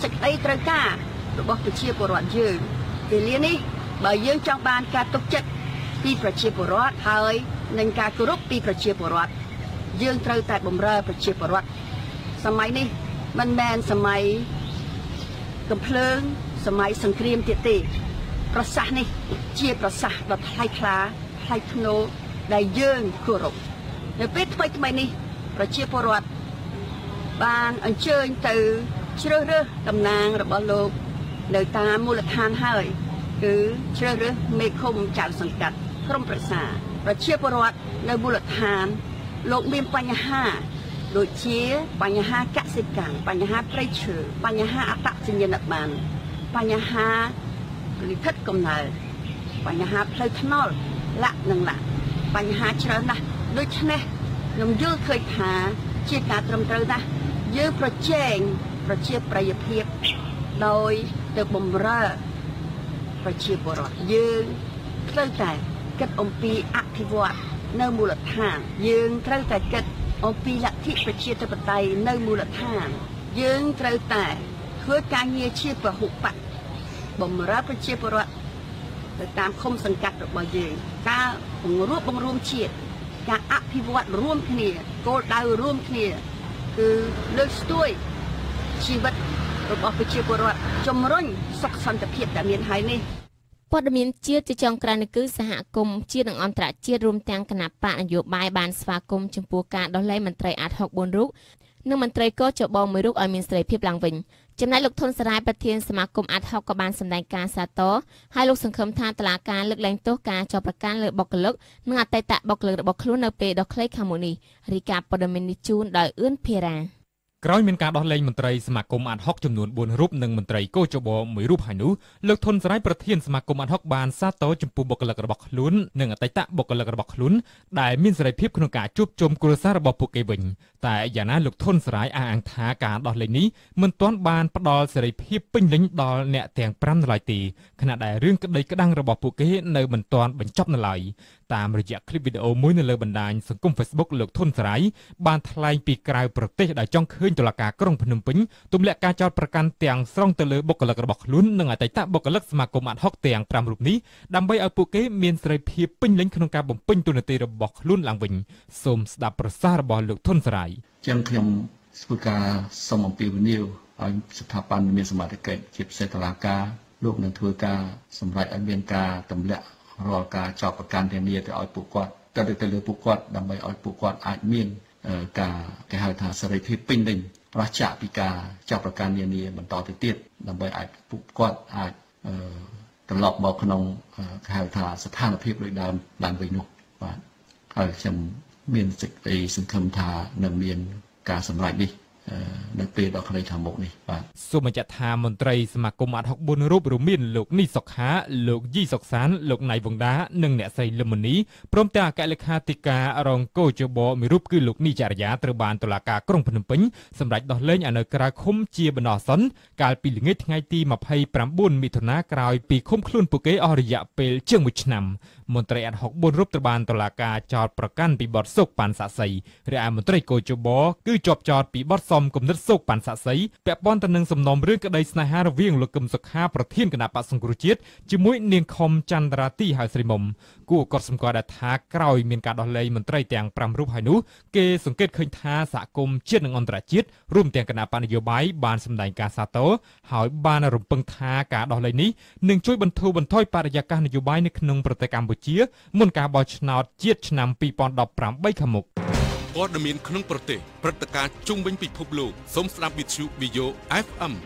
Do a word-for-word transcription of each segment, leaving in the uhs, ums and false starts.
សេចក្តីត្រូវការរបស់ប្រជាពលរដ្ឋយើងពេលនេះបើយើងចង់បានការទុកចិត្តពីប្រជាពលរដ្ឋហើយនិងការគោរពពីប្រជាពលរដ្ឋយើងត្រូវតែបម្រើប្រជាពលរដ្ឋសម័យនេះមិនមែនសម័យកំភ្លើងសម័យសង្គ្រាមទៀតទេប្រសាសន៍នេះជាប្រសាសន៍ដ៏ថ្លៃថ្លាថ្លៃថ្នូរដែលយើងគោរពនៅពេលថ្មីថ្មីនេះប្រជាពលរដ្ឋបានអញ្ជើញទៅជ្រើសរើសតំណាងរបស់លោកនៅតាមមូលដ្ឋានហើយគឺជ្រើសរើសមេឃុំចៅសង្កាត់ក្រុមប្រឹក្សាប្រជាពលរដ្ឋនៅមូលដ្ឋានលោកមានបញ្ហាដូចជាបញ្ហាកសិកម្មបញ្ហាព្រៃឈើបញ្ហាអត្តសញ្ញាណប័ណ្ណបញ្ហាលិខិតកំណើតបញ្ហាផ្លូវថ្នល់លក្ខនិងលក្ខបញ្ហាច្រើនណាស់ដូច្នេះខ្ញុំយល់ឃើញថាជាការត្រឹមត្រូវណាស់យើងប្រជែងប្រជាប្រិយភាពដោយទៅបំរើប្រជាពលរដ្ឋយើងត្រូវតែគិតអំពីអភិវឌ្ឍនៅមូលដ្ឋានយើងត្រូវតែគិតអំពីលទ្ធិប្រជាធិបតេយ្យនៅមូលដ្ឋានយើងត្រូវតែធ្វើការងារជាពហុបកបំរើប្រជាពលរដ្ឋទៅតាមឃុំសង្កាត់របស់យើងការបង្រួបបង្រួមជាតិការអភិវឌ្ឍរួមគ្នាគោលដៅរួមគ្នាគឺលើកស្ទួយជីវិតរបស់ប្រជាពលរដ្ឋជំរុញសុខសន្តិភាពដែលមានហើយនេះព័ត៌មានជាតិជាចុងក្រោយនេះគឺសហគមន៍ជាតិនិងអន្តរជាតិរួមទាំងគណៈបកនយោបាយបានស្វាគមន៍ចំពោះការដោះលែងមន្ត្រីអាតហុកបួនរូបនិងមន្ត្រីកោចបមួយរូបឲ្យមានសេរីភាពឡើងវិញចំណែកលោកធុនសារាយប្រធានសមាគមអាតហុកក៏បានសម្ដែងការសាទរហើយលោកសង្ឃឹមថាតុលាការលើកលែងទោសការចោទប្រកាន់លើបុគ្គលិកនិងអតីតបុគ្គលិករបស់ខ្លួននៅពេលដ៏ខ្លីខាងមុខនេះរីកាព័ត៌មាននេះជូនដោយអឿនភារាក្រោយមានការដោះលែងមន្ត្រីសមាគមអាតហុកចំនួនបួនរូបនិងមន្ត្រីកោចបមួយរូបហើយនោះលោកធុនសារាយប្រធានសមាគមអាតហុកបានសាទរចំពោះបុគ្គលិករបស់ខ្លួននិងអតីតបុគ្គលិករបស់ខ្លួនដែលមានសេរីភាពក្នុងការជួបជុំគ្រួសាររបស់ពួកគេវិញតែយ៉ាងណាលោកធុនសារាយអះអាងថាការដោះលែងនេះមិនទាន់បានផ្ដល់សេរីភាពពេញលេញដល់អ្នកទាំងប្រាំនៅឡើយទេខណៈដែលរឿងក្តីក្តាំងរបស់ពួកគេនៅមិនទាន់បញ្ចប់នៅឡើយតាមរយៈคลิปវីដេអូមួយនៅលើបណ្ដាញសង្គម Facebook លោកធុនសារាយបានថ្លែងពីក្រៅប្រទេសដែលចង់ឃើញតុលាការក្រុងភ្នំពេញទម្លាក់ការចោទប្រកាន់ទាំងស្រុងទៅលើបុគ្គលិករបស់ខ្លួននិងអតីតបុគ្គលិកសមាគមអាតហុកទាំងប្រាំរូបនេះដើម្បីឲ្យពួកគេមានសេរីភាពពេញលេញក្នុងការបំពេញតួនាទីរបស់ខ្លួនឡើងវិញសូមស្ដាប់ប្រសាសន៍របស់លោកធុនសារាយចឹងខ្ញុំធ្វើការសូមអំពាវនាវឲ្យស្ថាប័នមានសមត្ថកិច្ចជាពិសេសតុលាការលោកនឹងធ្វើការសម្រេចឲ្យមានការទម្លាក់រាល់ការចោទប្រកាន់ទាំងនេះទៅឲ្យពួកគាត់ទៅទៅលើពួកគាត់ដើម្បីឲ្យពួកគាត់អាចមានការគេហៅថាសេរីភាពពេញលេញប្រឆាំងពីការចោទប្រកាន់នានាបន្តទៅទៀតដើម្បីឲ្យពួកគាត់អាចត្រឡប់មកក្នុងគេហៅថាស្ថានភាពដូចដើមឡើងវិញនោះបាទហើយខ្ញុំមានសេចក្តីសង្ឃឹមថានឹងមានការសម្រេចនេះនៅពេលដ៏ខ្លីខាងមុខនេះបាទសូមបញ្ជាក់ថាមន្ត្រីសមាគមអាតហុកបួនរូបរួមមានលោកនីសុខាលោកយីសុកសានលោកណៃវងដានិងអ្នកស្រីលឹមមនីព្រមទាំងអគ្គលេខាធិការរងកោចបមួយរូបគឺលោកនីចរិយាត្រូវបានតុលាការក្រុងភ្នំពេញសម្រេចដោះលែងឲ្យនៅក្រៅឃុំជាបណ្ដោះអាសន្នកាលពីល្ងាចថ្ងៃទីម្ភៃប្រាំបួនមិថុនាក្រោយពីឃុំខ្លួនពួកគេអស់រយៈពេលជាងមួយឆ្នាំមន្ត្រីអាតហុកបួនរូបត្រូវបានតុលាការចោទប្រកាន់ពីបទសោកប៉ាន់សាក់សីរីឯមន្ត្រីកោចបគឺជាប់ចោទពីបទសំគំនិតសោកប៉ាន់សាក់សីពាក់ព័ន្ធទៅនឹងសំណុំរឿងក្តីស្នេហារវាងលោកកឹមសុខាប្រធានគណៈបក្សសង្គ្រោះជាតិជាមួយនាងខំចន្ទរាទីហៅស្រីមុំគួរកត់សម្គាល់ថាក្រោយមានការដោះលែងមន្ត្រីទាំងប្រាំរូបហើយនោះគេសង្កេតឃើញថាសហគមន៍ជាតិនិងអន្តរជាតិរួមទាំងគណៈបកនយោបាយបានសម្ដែងការសាទរហើយបានរំពឹងថាការដោះលែងនេះនឹងជួយបន្ធូរបន្ថយបរិយាកាសនយោបាយនៅក្នុងប្រទេសកម្ពុជាមុនការបោះឆ្នោតជាតិឆ្នាំពីរពាន់ដប់ប្រាំបីខាងមុខព័ត៌មានក្នុងប្រទេសព្រឹត្តិការណ៍ជុំវិញពិភពលោកសូមស្ដាប់វិទ្យុ វី អូ អេฟ អេម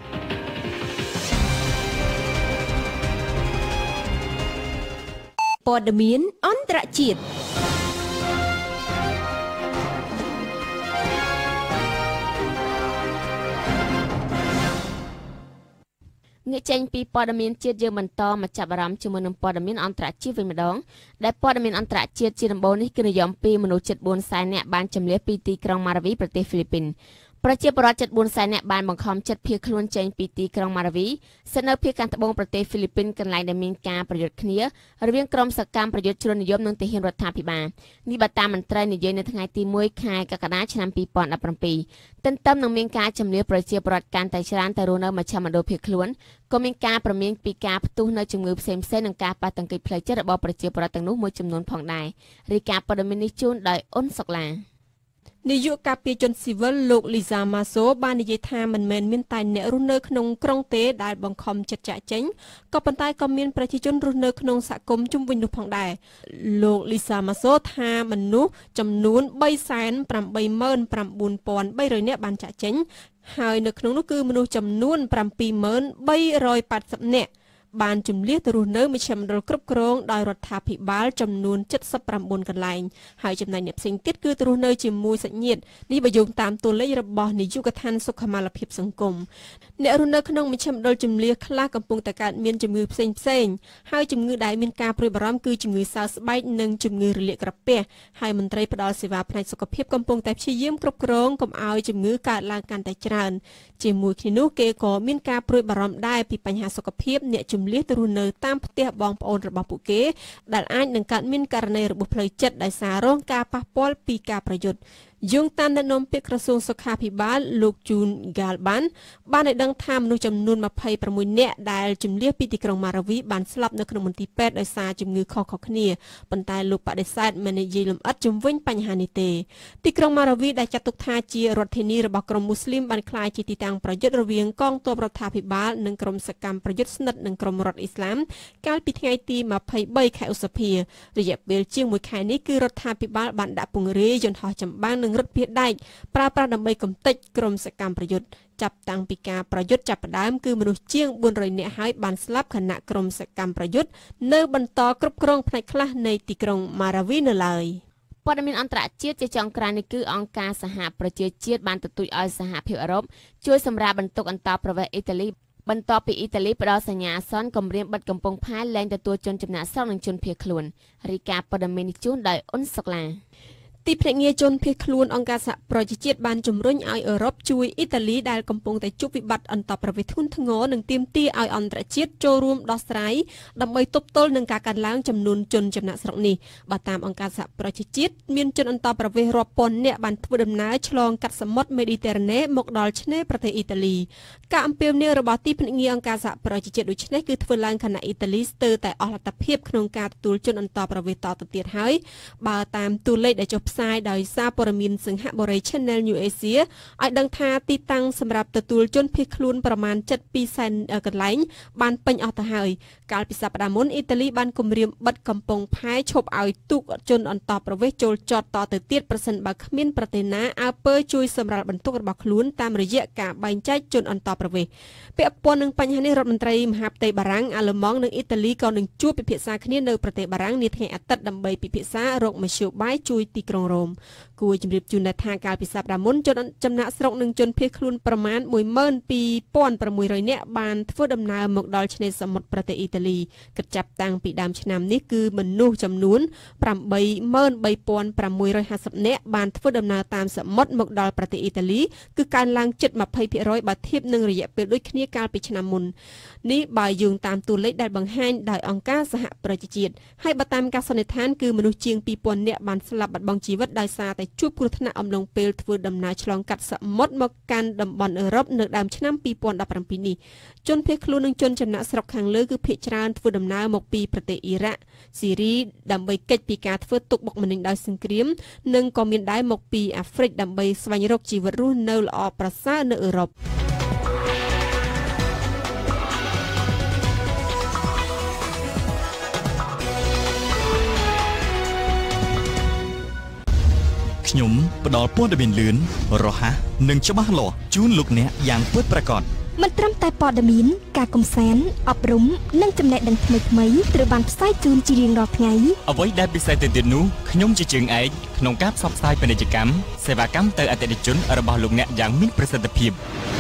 ព័ត៌មានអន្តរជាតិ ងាកចេញពីព័ត៌មានជាតិយើងបន្តមកចាប់អារម្មណ៍ជាមួយនឹងព័ត៌មានអន្តរជាតិវិញម្ដងដែលព័ត៌មានអន្តរជាតិជាដំបូងនេះគឺនិយមពីមនុស្សជិតបួនសែននាក់បានចម្លៀសពីទីក្រុងម៉ារាវីប្រទេសហ្វីលីពីនប្រជាពលរដ្ឋជិតបួនសែននាក់បានបង្ខំចិត្តភៀសខ្លួនចេញពីទីក្រុងម៉ារាវីស្ថិតនៅភាគខាងត្បូងប្រទេសហ្វីលីពីនកន្លែងដែលមានការប្រយុទ្ធគ្នារវាងក្រុមសកម្មប្រយុទ្ធជ្រុលនិយមនិងទាហានរដ្ឋាភិបាលនេះបើតាមមន្ត្រីនិយាយនៅថ្ងៃទីមួយខែកក្កដាឆ្នាំពីរពាន់ដប់ប្រាំពីរទន្ទឹមនឹងមានការជំនឿប្រជាពលរដ្ឋកាន់តែច្រើនទៅរស់នៅមជ្ឈមណ្ឌលភៀសខ្លួនក៏មានការប្រមានពីការផ្ទុះនៅជំងឺផ្សេងៗនិងការប៉ះទង្គិចផ្លូវចិត្តរបស់ប្រជាពលរដ្ឋទាំងនោះមួយចំនួនផងដែររាយការណ៍ព័ត៌មាននេះជូនដោយអ៊ុនសុកឡានាយកការពារជនស៊ីវិលលោកលីសាម៉ាសូបាននិយាយថាមិនមែនមានតែអ្នករស់នៅក្នុងក្រុងទេដែលបង្ខំចិត្តចាក់ចេញក៏ប៉ុន្តែក៏មានប្រជាជនរស់នៅក្នុងសហគមន៍ជុំវិញនោះផងដែរលោកលីសាម៉ាសូថាមនុស្សចំនួន បីសែនប្រាំបីម៉ឺនប្រាំបួនពាន់បីរយ នាក់បានចាក់ចេញហើយនៅក្នុងនោះគឺមនុស្សចំនួន ប្រាំពីរម៉ឺនបីរយប៉ាត់សិប នាក់បានជំនះទៅរស់នៅមជ្ឈមណ្ឌលគ្រប់គ្រងដោយរដ្ឋាភិបាលចំនួន ចិតសិបប្រាំបួន កន្លែងហើយចំណែកអ្នកផ្សេងទៀតគឺទៅរស់នៅជាមួយសាច់ញាតិនេះបើយោងតាមតួលេខរបស់នាយកដ្ឋានសុខុមាលភាពសង្គមអ្នករស់នៅក្នុងមជ្ឈមណ្ឌលជំនះខ្លះកំពុងតែកើតមានជំងឺផ្សេងផ្សេងហើយជំងឺដែលមានការព្រួយបារម្ភគឺជំងឺសើស្បែកនិងជំងឺរលាកក្រពះហើយមន្ត្រីផ្ដល់សេវាផ្នែកសុខភាពកំពុងតែព្យាយាមគ្រប់គ្រងកុំឲ្យជំងឺកើតឡើងកាន់តែច្រើនជាមួយគ្នានោះគេក៏មានការព្រួយបារម្ភដែរពីបញ្ហាសុខភាពអ្នកជំនះទៅរស់នៅតាមផ្ទះបងប្អូនរបស់ពួកគេដែលអាចនឹងកើតមានករណីរបួសផ្លូវចិត្តដោយសាររងការប៉ះពាល់ពីការប្រយុទ្ធយោងតាមអ្នកនាំពាក្យក្រសួងសុខាភិបាលលោកជូនហ្គាល់បានបានឲ្យដឹងថាមនុស្សចំនួន ម្ភៃប្រាំមួយ នាក់ដែលជំនះពីទីក្រុងម៉ារាវីបានស្លាប់នៅក្នុងមន្ទីរពេទ្យដោយសារជំងឺខុសៗគ្នាប៉ុន្តែលោកបដិសេធមិននិយាយលម្អិតជំវិញបញ្ហានេះទេទីក្រុងម៉ារាវីដែលចាត់ទុកថាជារដ្ឋធានីរបស់ក្រុមមូស្លីមបានក្លាយជាទីតាំងប្រយុទ្ធរវាងកងទ័ពរដ្ឋាភិបាលនិងក្រុមសកម្មប្រយុទ្ធស្និទ្ធនឹងក្រុមរដ្ឋអ៊ីស្លាមកាលពីថ្ងៃទីម្ភៃបីខែឧសភារយៈពេលជាងមួយខែនេះគឺរដ្ឋាភិបាលបានដាក់ពង្រាយយន្តហោះចម្បាំងនិងរថភេទដែកប្រើប្រាស់ដើម្បីកំទេចក្រុមសកម្មប្រយុទ្ធចាប់តាំងពីការប្រយុទ្ធចាប់ផ្ដើមគឺមនុស្សជាងបួនរយ នាក់ហើយបានស្លាប់ខណៈក្រុមសកម្មប្រយុទ្ធនៅបន្តគ្រប់គ្រងផ្នែកខ្លះនៃទីក្រុងម៉ារាវីនៅឡើយព័ត៌មានអន្តរជាតិជាចុងក្រោយនេះគឺអង្គការសហប្រជាជាតិបានទទូចឲ្យសហភាពអឺរ៉ុបជួយសម្រាលបន្ទុកអន្តោប្រវេសន៍អ៊ីតាលីបន្ទាប់ពីអ៊ីតាលីផ្ដល់សញ្ញាអាសន្នគម្រាមបិទកំពង់ផែលែងទទួលជនចំណាក់ស្រុកនិងជនភៀសខ្លួនរាយការណ៍ព័ត៌មាននេះជូនដោយអ៊ុនសុកឡាទីភ្នាក់ងារជនភៀសខ្លួនអង្គការសហប្រជាជាតិបានជំរុញឲ្យអឺរ៉ុបជួយអ៊ីតាលីដែលកំពុងតែជួបវិបត្តិអន្តោប្រវេសន៍ធ្ងន់ធ្ងរនិងទាមទារឲ្យអន្តរជាតិចូលរួមដោះស្រាយដើម្បីទប់ទល់នឹងការកើនឡើងចំនួនជនចំណាក់ស្រុកនេះបើតាមអង្គការសហប្រជាជាតិមានជនអន្តោប្រវេសន៍រាប់ពាន់នាក់បានធ្វើដំណើរឆ្លងកាត់សមុទ្រមេឌីទែរ៉ាណេមកដល់ឆ្នេរប្រទេសអ៊ីតាលីការអំពាវនាវរបស់ទីភ្នាក់ងារអង្គការសហប្រជាជាតិដូចនេះគឺធ្វើឡើងខណៈអ៊ីតាលីស្ទើរតែអស់លទ្ធភាពក្នុងការទទួលជនអន្តោប្រវេសន៍តទៅទៀតហើយបើតាមតួលេខដែលចុះផ្សាយដោយសារព័ត៌មានសង្ហបុរី Channel New Asia ឲ្យដឹងថាទីតាំងសម្រាប់ទទួលជនភៀសខ្លួនប្រមាណ ជិតពីរសែនកន្លែងបានពេញអស់ទៅហើយកាលពីសប្តាហ៍មុនអ៊ីតាលីបានគម្រាមបិទកំពង់ផែឈប់ឲ្យទូកជនអន្តោប្រវេសន៍ចូលចតតទៅទៀតប្រសិនបើគ្មានប្រទេសណាអើពើជួយសម្រាលបន្ទុករបស់ខ្លួនតាមរយៈការបែងចែកជនអន្តោប្រវេសន៍ពាក់ព័ន្ធនឹងបញ្ហានេះរដ្ឋមន្ត្រីមហាផ្ទៃបារាំងអាល្លឺម៉ង់និងអ៊ីតាលីក៏នឹងជួបពិភាក្សាគ្នានៅប្រទេសបារាំងនាថ្ងៃអាទិត្យដើម្បីពិភាក្សារកមធ្យោបាយជួយទីក្រុងរ៉ូមគួរជម្រាបជូនថាកាលពីសប្តាហ៍មុនជនចំណាក់ស្រុកនិងជនភៀសខ្លួនប្រមាណ មួយម៉ឺនពីរពាន់ប្រាំមួយរយ នាក់បានធ្វើដំណើរមកដល់ឆ្នេរសមុទ្រប្រទេសអ៊ីតាលីគិតចាប់តាំងពីដើមឆ្នាំនេះគឺមនុស្សចំនួន ប្រាំបីម៉ឺនបីពាន់ប្រាំមួយរយហាសិប នាក់បានធ្វើដំណើរតាមសមុទ្រមកដល់ប្រទេសអ៊ីតាលីគឺកើនឡើងជិត ยี่สิบភាគរយ បើធៀបនឹងរយៈពេលដូចគ្នាកាលពីឆ្នាំមុននេះបើយោងតាមតួលេខដែលបង្ហាញដោយអង្គការសហប្រជាជាតិហើយបើតាមការសន្និដ្ឋានគឺមនុស្សជាង ពីរពាន់ នាក់បានស្លាប់បាត់បង់ជីវិតដោយសារតែជួបគ្រោះថ្នាក់អំឡុងពេលធ្វើដំណើរឆ្លងកាត់សមុទ្រមកកាន់តំបន់អឺរ៉ុបនៅដើមឆ្នាំពីរពាន់ដប់ប្រាំពីរនេះជនភៀសខ្លួននិងជនចំណាក់ស្រុកខាងលើគឺភាគច្រើនធ្វើដំណើរមកពីប្រទេសអ៊ីរ៉ាក់ស៊ីរីដើម្បីគេចពីការធ្វើទុកបុកម្នេញដោយសង្គ្រាមនិងក៏មានដែរមកពីអាហ្វ្រិកដើម្បីស្វែងរកជីវិតរស់នៅល្អប្រសើរនៅអឺរ៉ុបខ្ញុំផ្ដល់ព័ត៌មានលឿនរហ័សនិងច្បាស់លាស់ជូនលោកអ្នកយ៉ាងពិតប្រាកដមិនត្រឹមតែព័ត៌មានការកំសាន្តអប់រំនិងចំណេះដឹងថ្មីៗត្រូវបានផ្សាយជូនជារៀងរាល់ថ្ងៃអ្វីដែលពិសេសទៅទៀតនោះខ្ញុំជាជើងឯកក្នុងការផ្សព្វផ្សាយពាណិជ្ជកម្មសេវាកម្មទៅអតិថិជនរបស់លោកអ្នកយ៉ាងមានប្រសិទ្ធភាព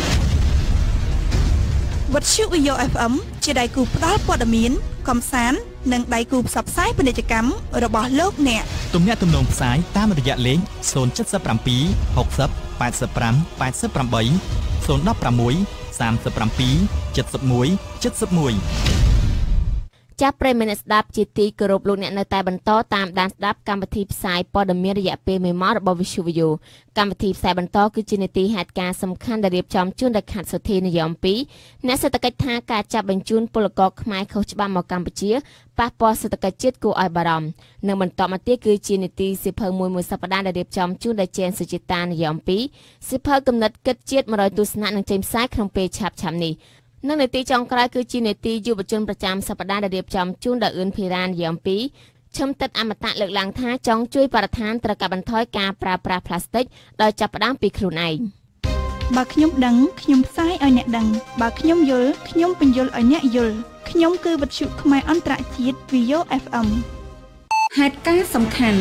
វិទ្យុ វី អូ អេហ្វ អេម ជាដៃគូផ្ដល់ព័ត៌មានកំសាន្តនិងដៃគូផ្សព្វផ្សាយពាណិជ្ជកម្មរបស់លោកអ្នកទំនាក់ទំនងផ្សាយតាមរយៈលេខ ศูนย์ เจ็ด เจ็ด เจ็ด หก ศูนย์ หก ศูนย์แปดสิบห้า แปดสิบแปด ศูนย์ หนึ่ง หก สาม เจ็ด เจ็ด một เจ็ด một ចាប់ប្រិមនស្ដាប់ជាទីគោរពលោកអ្នកនៅតែបន្តតាមដានស្ដាប់កម្មវិធីផ្សាយព័ត៌មានរយៈពេលមួយម៉ោងរបស់ Visu Video កម្មវិធីផ្សាយបន្តគឺជានីតិហេតុការណ៍សំខាន់ដែលរៀបចំជូនដោយខាត់សុធីនិយមពីរអ្នកសេដ្ឋកិច្ចថាការចាប់បញ្ជូនពលករខ្មែរខុសច្បាប់មកកម្ពុជាប៉ះពាល់សេដ្ឋកិច្ចជាតិគួរឲ្យបារម្ភនិងបន្តមកទៀតគឺជានីតិសិភៅមួយមួយសប្តាហ៍ដែលរៀបចំជូនដោយជេនសុจิតានិយមពីរសិភៅកំណត់គិតជាតិមួយរយទស្សនៈនឹងចេញផ្សាយក្នុងពេលឆាប់ៗនេះនៅនេតិចុងក្រោយគឺជានេតិយុវជនប្រចាំសប្តាហ៍ដែលរៀបចំជូនដោយអឿនភីរ៉ានយ៉ាងពីឈឹមទឹកអមតៈលើកឡើងថាចង់ជួយបរិស្ថានត្រូវកាត់បន្ថយការប្រើប្រាស់ផ្លាស្ទិកដោយចាប់ផ្ដើមពីខ្លួនឯងបើខ្ញុំដឹងខ្ញុំផ្សាយឲ្យអ្នកដឹងបើខ្ញុំយល់ខ្ញុំបញ្យល់ឲ្យអ្នកយល់ខ្ញុំគឺវិទ្យុខ្មែរអន្តរជាតិ វី អូ អេហ្វ អេម ហេតុការណ៍សំខាន់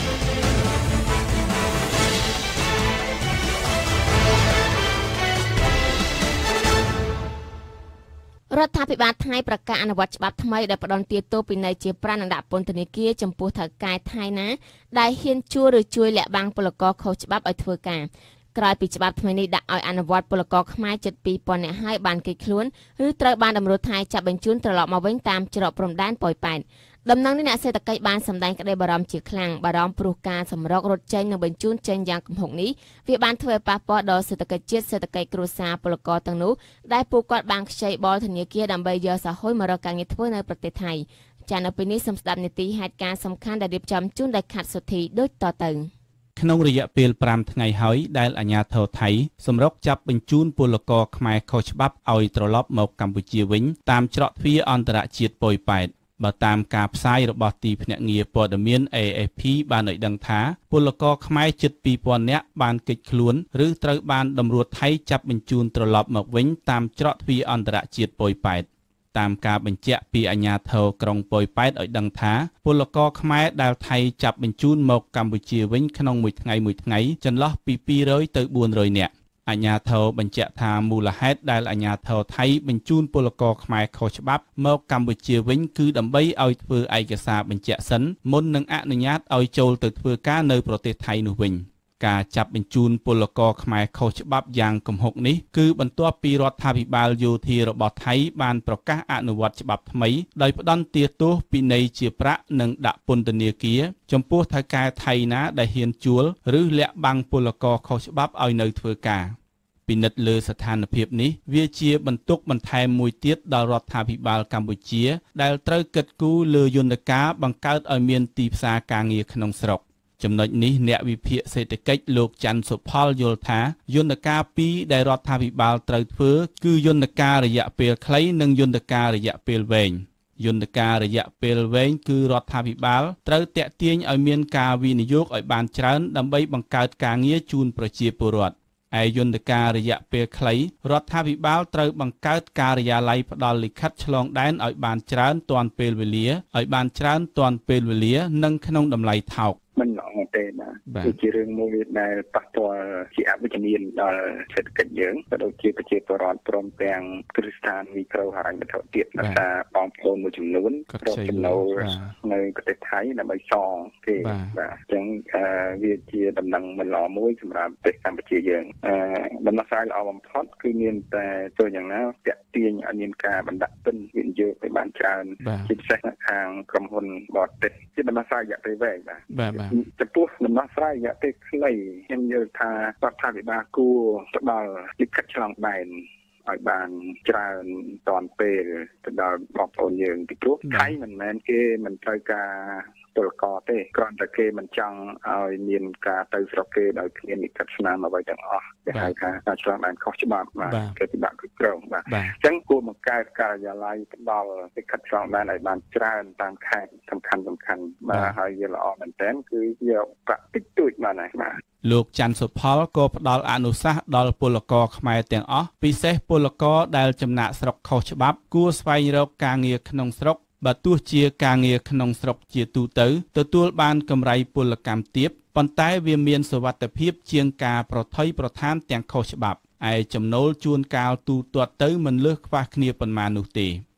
រដ្ឋាភិបាលថៃប្រកាសអនុវត្តច្បាប់ថ្មីដែលផ្តន្ទាទោសពិន័យជាប្រាណនិងដាក់ពន្ធនាគារចំពោះថៅកែថៃណាដែលហ៊ានជួលឬជួយលាក់បាំងពលករខុសច្បាប់ឲ្យធ្វើការក្រោយពីច្បាប់ថ្មីនេះដាក់ឲ្យអនុវត្តពលករខ្មែរជិតពីរពាន់នាក់ហើយបានគេចខ្លួនឬត្រូវបានតម្រួតថៃចាប់បញ្ជូនត្រឡប់មកវិញតាមច្រកព្រំដែនប៉ោយប៉ែតដំណឹងនេះអ្នកសេដ្ឋកិច្ចបានសម្ដែងក្តីបារម្ភជាខ្លាំងបារម្ភព្រោះការសម្រុករត់ចេញនិងបញ្ជូនចេញយ៉ាងគំហុកនេះវាបានធ្វើឲ្យប៉ះពាល់ដល់សេដ្ឋកិច្ចជាតិសេដ្ឋកិច្ចគ្រួសារពលករទាំងនោះដែលពួកគាត់បានខ្ចីបលធនាគារដើម្បីយកសហគមន៍មករកការងារធ្វើនៅប្រទេសថៃចានៅពេលនេះសូមស្ដាប់នីតិហេតុការណ៍សំខាន់ដែលរៀបចំជូនដោយខាត់សុធីដូចតទៅក្នុងរយៈពេលប្រាំថ្ងៃហើយដែលអាជ្ញាធរថៃសម្រុកចាប់បញ្ជូនពលករខ្មែរខុសច្បាប់ឲ្យត្រឡប់មកកម្ពុជាវិញតាមច្រកទ្វារអន្តរជាតិប៉ោយប៉ែតបើតាមការផ្សាយរបស់ទីភ្នាក់ងារព័ត៌មាន เอ เอฟ พี បានឲ្យដឹងថាពលករខ្មែរជិតពីរពាន់នាក់បានគេចខ្លួនឬត្រូវបានតម្រួតថៃចាប់បញ្ជូនត្រឡប់មកវិញតាមច្រកទ្វារអន្តរជាតិប៉ោយប៉ែតតាមការបញ្ជាក់ពីអាជ្ញាធរក្រុងប៉ោយប៉ែតឲ្យដឹងថាពលករខ្មែរដែលថៃចាប់បញ្ជូនមកកម្ពុជាវិញក្នុងមួយថ្ងៃមួយថ្ងៃចន្លោះពីពីររយទៅបួនរយនាក់អាជ្ញាធរបញ្ជាក់ថាមូលហេតុដែលអាជ្ញាធរថៃបញ្ជូនពលករខ្មែរខុសច្បាប់មកកម្ពុជាវិញគឺដើម្បីឲ្យធ្វើឯកសារបញ្ជាក់សិនមុននឹងអនុញ្ញាតឲ្យចូលទៅធ្វើការនៅប្រទេសថៃនោះវិញការចាប់បញ្ជូនពលករខ្មែរខុសច្បាប់យ៉ាងគំហុកនេះគឺបន្ទាប់ពីរដ្ឋាភិបាលយោធារបស់ថៃបានប្រកាសអនុវត្តច្បាប់ថ្មីដោយផ្តន្ទាទោសពិន័យជាប្រាក់និងដាក់ពន្ធនាគារចំពោះថៅកែថៃណាដែលហ៊ានជួលឬលាក់បាំងពលករខុសច្បាប់ឲ្យនៅធ្វើការពិនិត្យលើស្ថានភាពនេះវាជាបន្ទុកបន្ថែមមួយទៀតដល់រដ្ឋាភិបាលកម្ពុជាដែលត្រូវគិតគូរលើយន្តការបង្កើតឲ្យមានទីផ្សារការងារក្នុងស្រុកចំណុចនេះអ្នកវិភាគសេដ្ឋកិច្ចលោកច័ន្ទសុផលយល់ថាយន្តការពីរដែលរដ្ឋាភិបាលត្រូវធ្វើគឺយន្តការរយៈពេលខ្លីនិងយន្តការរយៈពេលវែងយន្តការរយៈពេលវែងគឺរដ្ឋាភិបាលត្រូវតាក់ទាញឲ្យមានការវិនិយោគឲ្យបានច្រើនដើម្បីបង្កើតការងារជូនប្រជាពលរដ្ឋឯយន្តការរយៈពេលខ្លីរដ្ឋាភិបាលត្រូវបង្កើតការិយាល័យផ្ដល់លិខិតឆ្លងដែនឲ្យបានច្រើនទាន់ពេលវេលាឲ្យបានច្រើនទាន់ពេលវេលានិងក្នុងតម្លៃថោកមិនល្អទេបាទគឺជារឿងមួយដែលប៉ះពាល់ជាអវិជ្ជមានដល់សេដ្ឋកិច្ចយើងក៏ដូចជាប្រជាពលរដ្ឋព្រមទាំងគ្រឹះស្ថានមីក្រូហិរញ្ញវត្ថុទៀតដោយសារបងប្អូនមួយចំនួនរកចំណូលនៅប្រទេសថៃដើម្បីសងគេបាទអញ្ចឹងវាជាដំណឹងមិនល្អមួយសម្រាប់ប្រទេសកម្ពុជាយើងដំណោះស្រាយល្អបំផុតគឺមានតែធ្វើយ៉ាងណាតាក់ទាញឲ្យមានការបណ្ដាក់ទុនវិនិយោគឲ្យបានច្រើនជាពិសេសខាងក្រុមហ៊ុនបរទេសជាដំណោះស្រាយរយៈពេលវែងបាទចំពោះដំណោះស្រាយរយៈពេលខ្លីខ្ញុំយល់ថារដ្ឋាភិបាលគួរផ្ដល់លិខិតឆ្លងដែនឲ្យបានច្រើនតាន់ពេលទៅដល់បងប្អូនយើងពីព្រោះថៃមិនមែនគេមិនត្រូវការពលករទេគ្រាន់តែគេមិនចង់ឲ្យមានការទៅស្រុកគេដោយគ្មានលិខិតស្នាមអ្វីទាំងអស់គេហៅថាការឆ្លងដែនខុសច្បាប់បាទគេពិបាកគ្រប់គ្រងបាទអញ្ចឹងគួរបង្កើតការិយាល័យផ្ដល់លិខិតឆ្លងដែនឲ្យបានច្រើនតាមខេត្តសំខាន់សំខាន់បាទហើយវាល្អមែនទែនគឺយកប្រាក់តិចតួចបានហើយបាទលោកច័ន្ទសុផលក៏ផ្ដល់អនុសាសន៍ដល់ពលករខ្មែរទាំងអស់ពិសេសពលករដែលចំណាក់ស្រុកខុសច្បាប់គួរស្វែងរកការងារក្នុងស្រុកបើទោះជាការងារក្នុងស្រុកជាទូទៅទទួលបានកម្រៃពលកម្មទាបប៉ុន្តែវាមានសុវត្ថិភាពជាងការប្រថុយប្រថានទាំងខុសច្បាប់ឯចំណូលជួនកាលទូទាត់ទៅមិនលើសខ្វះគ្នាប៉ុន្មាននោះទេ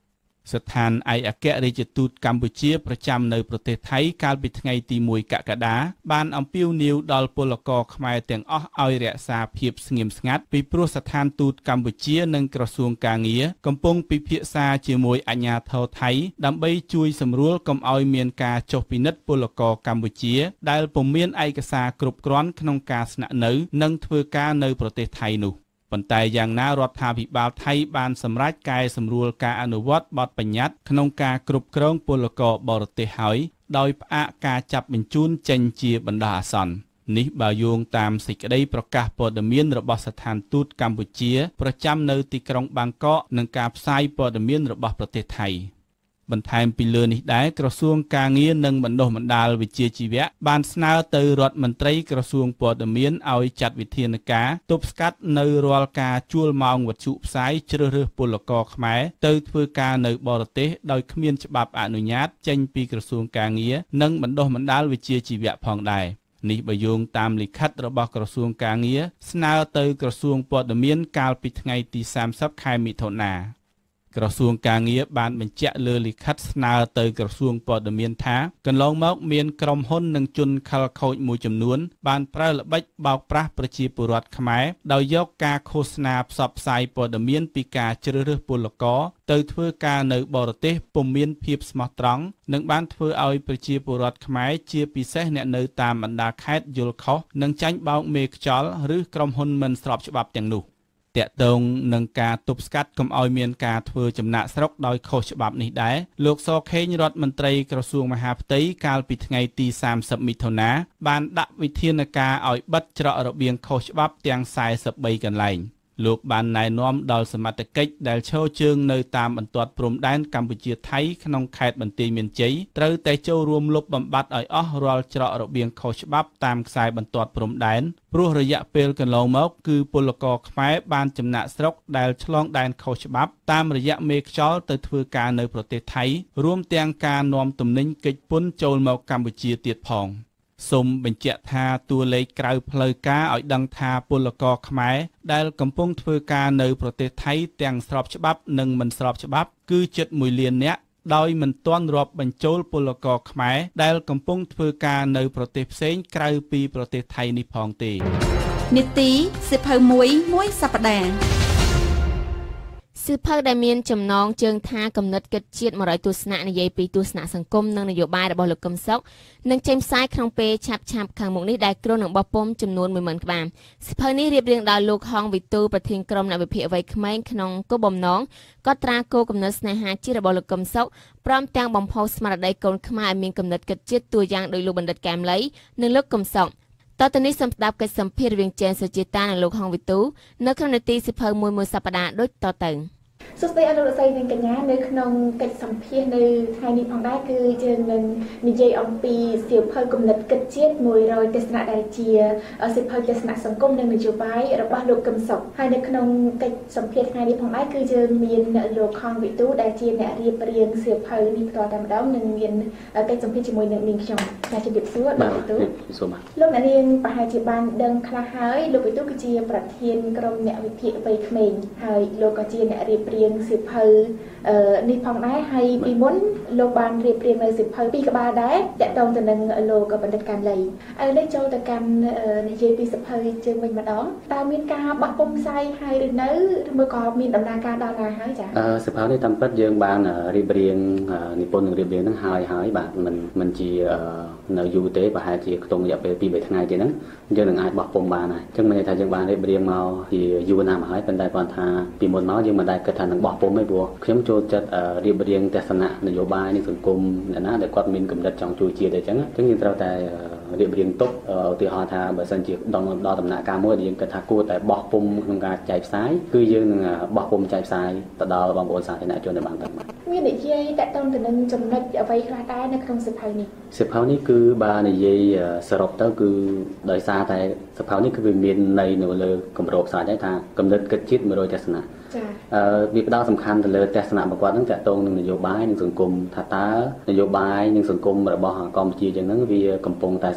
ស្ថានឯកអគ្គរដ្ឋទូតកម្ពុជាប្រចាំនៅប្រទេសថៃកាលពីថ្ងៃទីមួយកក្កដាបានអំពាវនាវដល់ពលករខ្មែរទាំងអស់ឲ្យរក្សាភាពស្ងៀមស្ងាត់ពីព្រោះស្ថានទូតកម្ពុជានិងក្រសួងកាងារកំពុងពិភាក្សាជាមួយអាជ្ញាធរថៃដើម្បីជួយសម្រួលកុំឲ្យមានការចុះពិនិត្យពលករកម្ពុជាដែលពុំមានឯកសារគ្រប់គ្រាន់ក្នុងការស្នាក់នៅនិងធ្វើការនៅប្រទេសថៃនោះប៉ុន្តែយ៉ាងណារដ្ឋាភិបាលថៃបានសម្រេចកែសម្រួលការអនុវត្តបទបញ្ញត្តិក្នុងការគ្រប់គ្រងពលករបរទេសហើយដោយផ្អាកការចាប់បញ្ជូនចេញជាបណ្ដោះអាសន្ននេះបើយោងតាមសេចក្តីប្រកាសព័ត៌មានរបស់ស្ថានទូតកម្ពុជាប្រចាំនៅទីក្រុងបាងកកនិងការផ្សាយព័ត៌មានរបស់ប្រទេសថៃបន្ថែមពីលើនេះដែរក្រសួងការងារនិងបណ្ដុះបណ្ដាលវិជ្ជាជីវៈបានស្នើទៅរដ្ឋមន្ត្រីក្រសួងព័ត៌មានឲ្យចាត់វិធានការទប់ស្កាត់នៅរាល់ការជួលម៉ោងវត្ថុផ្សាយជ្រើសរើសពលករខ្មែរទៅធ្វើការនៅបរទេសដោយគ្មានច្បាប់អនុញ្ញាតចេញពីក្រសួងការងារនិងបណ្ដុះបណ្ដាលវិជ្ជាជីវៈផងដែរនេះបើយោងតាមលិខិតរបស់ក្រសួងការងារស្នើទៅក្រសួងព័ត៌មានកាលពីថ្ងៃទីសាមសិបខែមិថុនាក្រសួងការងារបានបញ្ជាក់លើលិខិតស្នើទៅក្រសួងព័ត៌មានថាកន្លងមកមានក្រុមហ៊ុននិងជនខិលខូចមួយចំនួនបានប្រើល្បិចបោកប្រាស់ប្រជាពលរដ្ឋខ្មែរដោយយកការឃោសនាផ្សព្វផ្សាយព័ត៌មានពីការជ្រើសរើសពលករទៅធ្វើការនៅបរទេសពុំមានភាពស្មោះត្រង់និងបានធ្វើឲ្យប្រជាពលរដ្ឋខ្មែរជាពិសេសអ្នកនៅតាមបណ្ដាខេត្តយល់ខុសនិងចាញ់បោកមេខ្យល់ឬក្រុមហ៊ុនមិនស្របច្បាប់ទាំងនោះតាក់ទងនឹងការទប់ស្កាត់កុំឲ្យមានការធ្វើចំណាកស្រុកដោយខុសច្បាប់នេះដែរលោកសខេងរដ្ឋមន្ត្រីក្រសួងមហាផ្ទៃកាលពីថ្ងៃទីសាមសិបមិថុនាបានដាក់វិធានការឲ្យបិទច្រករបៀងខុសច្បាប់ទាំងសែសិបបីកន្លែងលោកបានណែនាំដល់សមត្ថកិច្ចដែលឈរជើងនៅតាមបន្ទាត់ព្រំដែនកម្ពុជាថៃក្នុងខេត្តបន្ទាយមានជ័យត្រូវតែចូលរួមលុបបំបាត់ឲ្យអស់រាល់ច្រករបៀងខុសច្បាប់តាមខ្សែបន្ទាត់ព្រំដែនព្រោះរយៈពេលកន្លងមកគឺពលករខ្មែរបានចំណាក់ស្រុកដែលឆ្លងដែនខុសច្បាប់តាមរយៈមេខ្យល់ទៅធ្វើការនៅប្រទេសថៃរួមទាំងការនាំទំនិញកិច្ចពន្ធចូលមកកម្ពុជាទៀតផងសូមបញ្ជាក់ថាតួលេខក្រៅផ្លូវការឲ្យដឹងថាពលករខ្មែរដែលកំពុងធ្វើការនៅប្រទេសថៃទាំងស្របច្បាប់និងមិនស្របច្បាប់គឺជិតមួយលាននាក់ដោយមិនទាន់រាប់បញ្ចូលពលករខ្មែរដែលកំពុងធ្វើការនៅប្រទេសផ្សេងក្រៅពីប្រទេសថៃនេះផងទេនីតិសិភៅមួយមួយសប្តាហ៍សិភៅដែលមានចំណងជើងថាគំនិតគិតជាតិមួយរយទស្សនៈនិយាយពីទស្សនៈសង្គមនិងនយោបាយរបស់លោកកឹមសុខនឹងចេញផ្សាយក្នុងពេលឆាប់ឆាប់ខាងមុខនេះដែលគ្រោងនឹងបោះពុម្ពចំនួនមួយម៉ឺនក្បាលសិភៅនេះរៀបរៀងដោយលោកហងវិទូប្រធានក្រុមអ្នកវិភាគវ័យក្មេងក្នុងគោលបំណងកត់ត្រាគោលគំនិតស្នេហាជាតិរបស់លោកកឹមសុខព្រមទាំងបំផុសស្មារតីកូនខ្មែរឲ្យមានគំនិតគិតជាតិតួយ៉ាងដោយលោកបណ្ឌិតកែមលីនិងលោកកឹមសុខតទៅនេះសូមស្ដាប់កិច្ចសម្ភាសន៍រវាងចេនសុជាតានិងលោកហងវិទូនៅក្នុងនីតិសិភៅមួយមួយសប្តាហ៍ដូចតទៅសួស្តីអនុលោកស្រីនិងកញ្ញានៅក្នុងកិច្ចសម្ភាសន៍នៅថ្ងៃនេះផងដែរគឺយើងនឹងនិយាយអំពីសៀវភៅគំនិតគិតជាតិមួយរយទស្សនៈដែលជាសៀវភៅទស្សនៈសង្គមនិងនយោបាយរបស់លោកកឹមសុខហើយនៅក្នុងកិច្ចសម្ភាសន៍ថ្ងៃនេះផងដែរគឺយើងមានលោកខងវិទូដែលជាអ្នករៀបរៀងសៀវភៅនេះផ្ទាល់តែម្ដងនិងមានកិច្ចសម្ភាសន៍ជាមួយនឹងនាងខ្ញុំដែលជម្រាបសួរលោកវិទូលោកអ្នកនាងប្រហែលជាបានដឹងខ្លះហើយលោកវិទូគឺជាប្រធានក្រុមអ្នកវិភាគវ័យក្មេងហើយលោកក៏ជាអ្នករៀបរៀងសៀវភៅនេះផងដែរហើយពីមុនលោកបានរៀបរៀងនៅសៀវភៅពីរក្បាលដែរតាក់ទងទៅនឹងលោកបណ្ឌិតកែមលីឥឡូវចូលទៅកាន់និយាយពីសៀវភៅជើងវិញម្ដងតើមានការបោះពុម្ពផ្សាយហើយឬនៅឬមួយក៏មានដំណើរការដល់ណាហើយចា៎អឺសៀវភៅនេះតាមពិតយើងបានរៀបរៀងនិពន្ធនឹងរៀបរៀងហ្នឹងហើយហើយបាទមិនមិនជានៅយូរទេប្រហែលជាក្នុងរយៈពេលពីរបីថ្ងៃទេហ្នឹងយើងនឹងអាចបោះពុម្ពបានហើយអញ្ចឹងមានន័យថាយើងបានរៀបរៀងមកជាយូរណាស់មកហើយប៉ុន្តែគាត់ថាពីមុនមកយើងមិនដែលគិតថានឹងបោះពុម្ពទេព្រោះខ្ញុំចូលចិត្តរៀបរៀងទស្សនៈនយោបាយនិងសង្គមអ្នកណាដែលគាត់មានគំនិតចង់ជួយជាតិអញ្ចឹងអញ្ចឹងយើងត្រូវតែរៀបរៀងទុកឧទាហរណ៍ថាបើសិនជាដល់ដល់ដំណាក់កាលមួយដែលយើងគិតថាគួរតែបោះពុម្ពក្នុងការចែកផ្សាយគឺយើងនឹងបោះពុម្ពចែកផ្សាយទៅដល់បងប្អូនសាធារណជនដែលបានដឹងបាទមាននិយាយតាក់ទងទៅនឹងចំណុចអ្វីខ្លះដែរនៅក្នុងសៀវភៅនេះសៀវភៅនេះគឺបើនិយាយសរុបទៅគឺដោយសារតែសៀវភៅនេះគឺវាមានន័យនៅលើគម្របសាច់ហើយថាគំនិតគិតជាតិមួយរយទស្សនៈចា៎អឺវាផ្ដោតសំខាន់ទៅលើទស្សនៈរបស់គាត់ហ្នឹងតាក់ទងនឹងនយោបាយនិងសង្គមថាតើនយោបាយនិងសង្គមរបស់កម្ពុជាយ៉ាងហ្នឹងវាកំពុងតែស្ថ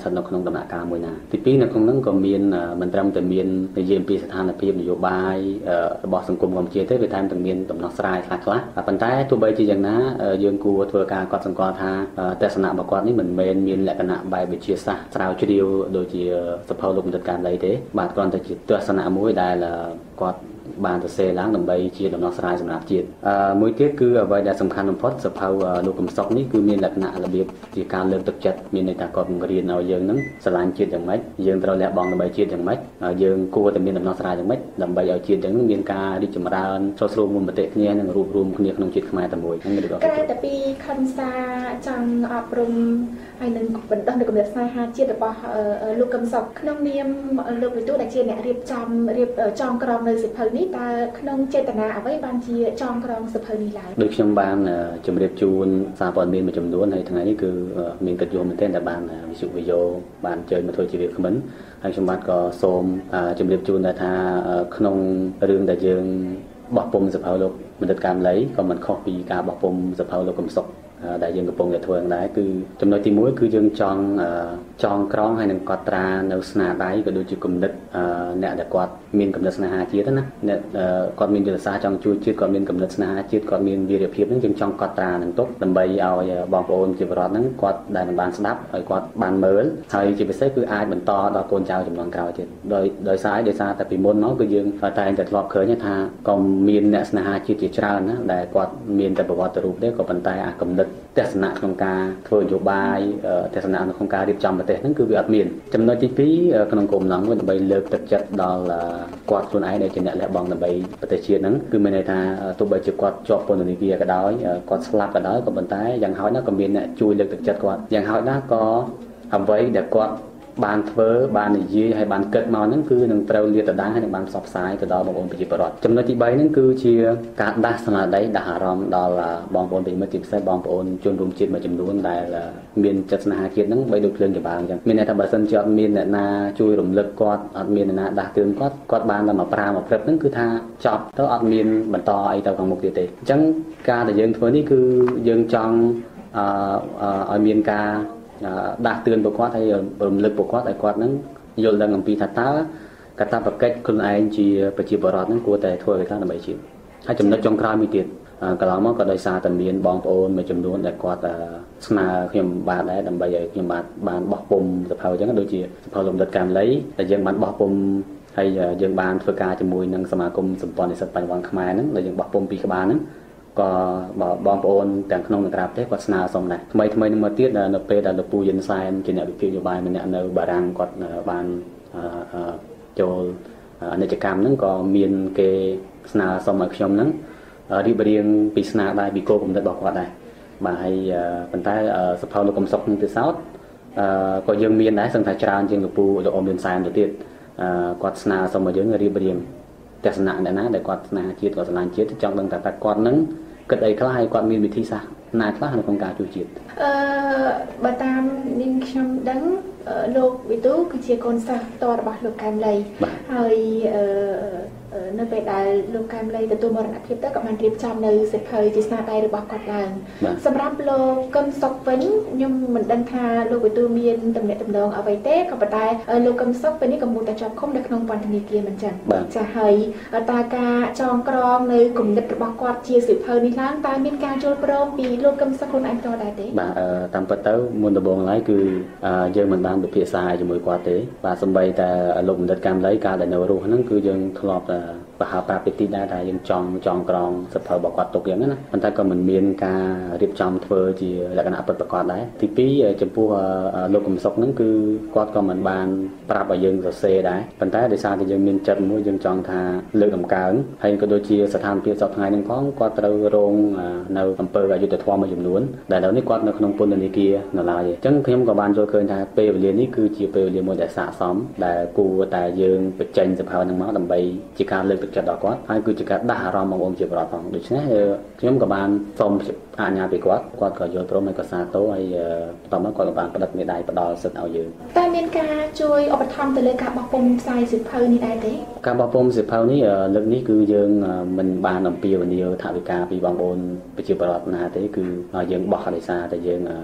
ស្ថិតនៅក្នុងដំណាក់កាលមួយណាទីពីរនៅក្នុងហ្នឹងក៏មានមិនត្រឹមតែមាននិយាយអំពីស្ថានភាពនយោបាយរបស់សង្គមកម្ពុជាទេវាថែមទាំងមានដំណោះស្រាយខ្លះខ្លះប៉ុន្តែទោះបីជាយ៉ាងណាយើងគួរធ្វើការកត់សម្គាល់ថាទស្សនៈរបស់គាត់នេះមិនមែនមានលក្ខណៈបែបវិទ្យាសាស្ត្រស្រាវជ្រាវដូចជាសភៅលោកបណ្ឌិតកាមលីទេបាទគ្រាន់តែជាទស្សនៈមួយដែលគាត់បានទៅសេឡើងដើម្បីជាដំណោះស្រាយសម្រាប់ជាតិមួយទៀតគឺអ្វីដែលសំខាន់បំផុតសភៅលោកកំសុកនេះគឺមានលក្ខណៈរបៀបជាការលើកទឹកចិត្តមានន័យថាគាត់បង្រៀនឲ្យយើងនឹងស្រឡាញ់ជាតិយ៉ាងម៉េចយើងត្រូវលះបង់ដើម្បីជាតិយ៉ាងម៉េចយើងគួរតែមានដំណោះស្រាយយ៉ាងម៉េចដើម្បីឲ្យជាតិទាំងនោះមានការរីកចម្រើនស្រុតស្រួលមុនមតិគ្នានិងរួបរวมគ្នាក្នុងជាតិខ្មែរតែមួយហ្នឹងគឺក្រៅតែពីខនសាចង់អប់រំហើយនឹងបណ្ដុះនៅកម្រិតស្នេហាជាតិរបស់លោកកំសុកក្នុងនាមលោកវិទូដែលជាអ្នករៀបចំរៀបចងក្រងនៅសិភៅនេះតើក្នុងចេតនាអ្វីបានជាចងក្រងសិភៅនេះឡើងដូចខ្ញុំបានជម្រាបជូនសារព័ត៌មានមួយចំនួនហើយថ្ងៃនេះគឺមានកិត្តិយសមែនទែនដែលបានវិទ្យុ VAYO បានអញ្ជើញមកធ្វើជាវាគ្មិនហើយខ្ញុំបាទក៏សូមជម្រាបជូនដែរថាក្នុងរឿងដែលយើងបោះពុម្ពសិភៅលោកបណ្ឌិតកាមលីក៏មិនខុសពីការបោះពុម្ពសិភៅលោកកំសុកដែលយើងកំពុងតែធ្វើដែរគឺចំណុចទីមួយគឺយើងចង់ចងក្រងហើយនឹងកត់ត្រានៅស្នាដៃក៏ដូចជាគំនិតអ្នកដែលគាត់មានគំនិតស្នេហាជាតិណាអ្នកគាត់មានយុទ្ធសាស្ត្រចង់ជួយជាតិគាត់មានគំនិតស្នេហាជាតិគាត់មានវីរភាពហ្នឹងយើងចង់កត់ត្រានឹងទុកដើម្បីឲ្យបងប្អូនជាបរិវត្តហ្នឹងគាត់ដែលមិនបានស្ដាប់ហើយគាត់បានមើលហើយជាពិសេសគឺអាចបន្តដល់កូនចៅចំនួនក្រោយទៀតដោយដោយសារដោយសារតែពីមុនមកគឺយើងតែងតែធ្លាប់ឃើញថាក៏មានអ្នកស្នេហាជាតិជាច្រើនណាដែលគាត់មានតែប្រវត្តិរូបទេក៏ប៉ុន្តែអាគំនិតទស្សនៈក្នុងការធ្វើនយោបាយទស្សនៈក្នុងការរៀបចំប្រទេសហ្នឹងគឺវាអត់មានចំណុចទីពីរក្នុងគោលបំណងមួយដើម្បីលើកទឹកចិត្តដល់គាត់ខ្លួនឯងដែលជាអ្នកលះបង់ដើម្បីប្រទេសជាតិហ្នឹងគឺមានន័យថាទោះបីជាគាត់ជាប់ពន្ធនាគារក៏ដោយគាត់ស្លាប់ក៏ដោយក៏ប៉ុន្តែយ៉ាងហោចណាស់ក៏មានអ្នកជួយលើកទឹកចិត្តគាត់យ៉ាងហោចណាស់ក៏អ្វីដែលគាត់បានធ្វើបាននិយាយហើយបានគិតមកហ្នឹងគឺនឹងត្រូវលាតត្រដាងហើយនឹងបានផ្សព្វផ្សាយទៅដល់បងប្អូនប្រជាពលរដ្ឋចំណុចទីបីហ្នឹងគឺជាការដាស់ស្នាដៃដាស់អារម្មណ៍ដល់បងប្អូនប្រិយមិត្តជាពិសេសបងប្អូនជនរួមជាតិមួយចំនួនដែលមានចិត្តស្នេហាជាតិហ្នឹងបីដូចភ្លើងជាបាងអញ្ចឹងមានន័យថាបើសិនជាអត់មានអ្នកណាជួយរំលឹកគាត់អត់មានអ្នកណាដាស់តឿនគាត់គាត់បានតែមកប្រាមកព្រឹបហ្នឹងគឺថាចប់ទៅអត់មានបន្តអីទៅខាងមុខទៀតទេអញ្ចឹងការដែលយើងធ្វើនេះគឺយើងចង់អឺឲ្យមានការដាស់តឿនពួកគាត់ហើយរំលឹកពួកគាត់ឲ្យគាត់នឹងយល់ដឹងអំពីថាតើកាតព្វកិច្ចខ្លួនឯងជាប្រជាពលរដ្ឋនឹងគួរតែធ្វើឲ្យថាដើម្បីជាតិហើយចំណុចចុងក្រោយមួយទៀតកន្លងមកក៏ដោយសារតែមានបងប្អូនមួយចំនួនដែលគាត់ស្នើខ្ញុំបាទដែរដើម្បីឲ្យខ្ញុំបាទបានបោះពុម្ពសភៅអញ្ចឹងដូចជាសភៅលោកបណ្ឌិតកាមលីដែលយើងបានបោះពុម្ពហើយយើងបានធ្វើការជាមួយនឹងសមាគមសម្ព័ន្ធនិស្សិតបញ្ញវន្តខ្មែរហ្នឹងដែលយើងបោះពុម្ពពីក្បាលហ្នឹងក៏បងប្អូនទាំងក្នុងនិងក្រៅប្រទេសគាត់ស្នើសុំដែរថ្មីថ្មីនឹងមកទៀតនៅពេលដែលលោកពូយិនសែនជាអ្នកវិភាគនយោបាយម្នាក់នៅបារាំងគាត់បានចូលអាណិច្ចកម្មហ្នឹងក៏មានគេស្នើសុំឲ្យខ្ញុំហ្នឹងរៀបរៀងពីស្នាដៃពីគោលគំនិតរបស់គាត់ដែរបាទហើយប៉ុន្តែសភៅលោកកំសុកនឹងទៅសោតក៏យើងមានដែរសឹងថាច្រើនជាងលោកពូលោកអ៊ំយិនសែនទៅទៀតគាត់ស្នើសុំឲ្យយើងរៀបរៀងទស្សនៈអ្នកណាដែលគាត់ស្នេហាជាតិគាត់ស្រឡាញ់ជាតិចង់ដឹងថាតើគាត់នឹងគិតអីខ្លះហើយគាត់មានវិធីសាស្ត្រណាខ្លះនៅក្នុងការជួយជាតិអឺបើតាមនាងខ្ញុំដឹងលោកវិទូគឺជាកូនសិស្សតរបស់លោកកែមលីហើយអឺនៅពេលដែលលោកកែមលីទទួលមរណភាពទៅក៏បានរៀបចំនៅសិភៅជាស្នាដៃរបស់គាត់ឡើងសម្រាប់លោកកឹមសុកវិញខ្ញុំមិនដឹងថាលោកវិទូមានតំណែងតំណងអ្វីទេក៏ប៉ុន្តែលោកកឹមសុកពេលនេះកំពុងតែជាប់ឃុំនៅក្នុងពន្ធនាគារមិនចឹងចាហើយតើការចងក្រងនៅគំនិតរបស់គាត់ជាសិភៅនេះឡើងតើមានការចូលព្រមពីលោកកឹមសុកខ្លួនឯងតដែរទេបាទតាមពិតទៅមុនដំបូងឡើយគឺយើងមិនបានពិភាក្សាជាមួយគាត់ទេបាទសម្បីតែលោកបណ្ឌិតកាមលីកាលដែលនៅរស់ហ្នឹងគឺយើងធ្លាប់ប្រហែលប្រាប់ពីទីដែរថាយើងចង់ចងក្រងសិភៅរបស់គាត់ទុកយ៉ាងណាប៉ុន្តែក៏មិនមានការរៀបចំធ្វើជាលក្ខណៈពិតប្រាកដដែរទីពីរចំពោះលោកកំសុកហ្នឹងគឺគាត់ក៏មិនបានប្រាប់ឲ្យយើងសរសេរដែរប៉ុន្តែដោយសារតែយើងមានចិត្តមួយយើងចង់ថាលើកតម្កើងហើយក៏ដូចជាស្ថានភាពសពថ្ងៃហ្នឹងផងគាត់ត្រូវរងនៅអំពើអយុត្តិធម៌មួយចំនួនដែលឥឡូវនេះគាត់នៅក្នុងពន្ធនាគារនៅឡើយអញ្ចឹងខ្ញុំក៏បានយល់ឃើញថាពេលវេលានេះគឺជាពេលវេលាមួយដែលស័ក្តិសមដែលគួរតែយើងបញ្ចេញសិភៅហ្នឹងមកដើម្បីជាការលើកទឹកចិត្តដល់គាត់ហើយគឺជាការដាស់អារម្មណ៍បងប្អូនជាប្រវត្តិផងដូច្នេះខ្ញុំក៏បានសូមអនុញ្ញាតពីគាត់គាត់ក៏យល់ព្រមហើយក៏សាទរហើយបន្តមកគាត់ក៏បានផ្តិតមេដាយផ្ដល់សិទ្ធិឲ្យយើងតែមានការជួយឧបត្ថម្ភទៅលើការបោះពុម្ពផ្សាយសិភៅនេះដែរទេការបោះពុម្ពសិភៅនេះលើកនេះគឺយើងមិនបានអំពាវនាវថវិកាពីបងប្អូនប្រជាពលរដ្ឋណាទេគឺយើងបោះដោយសារតែយើង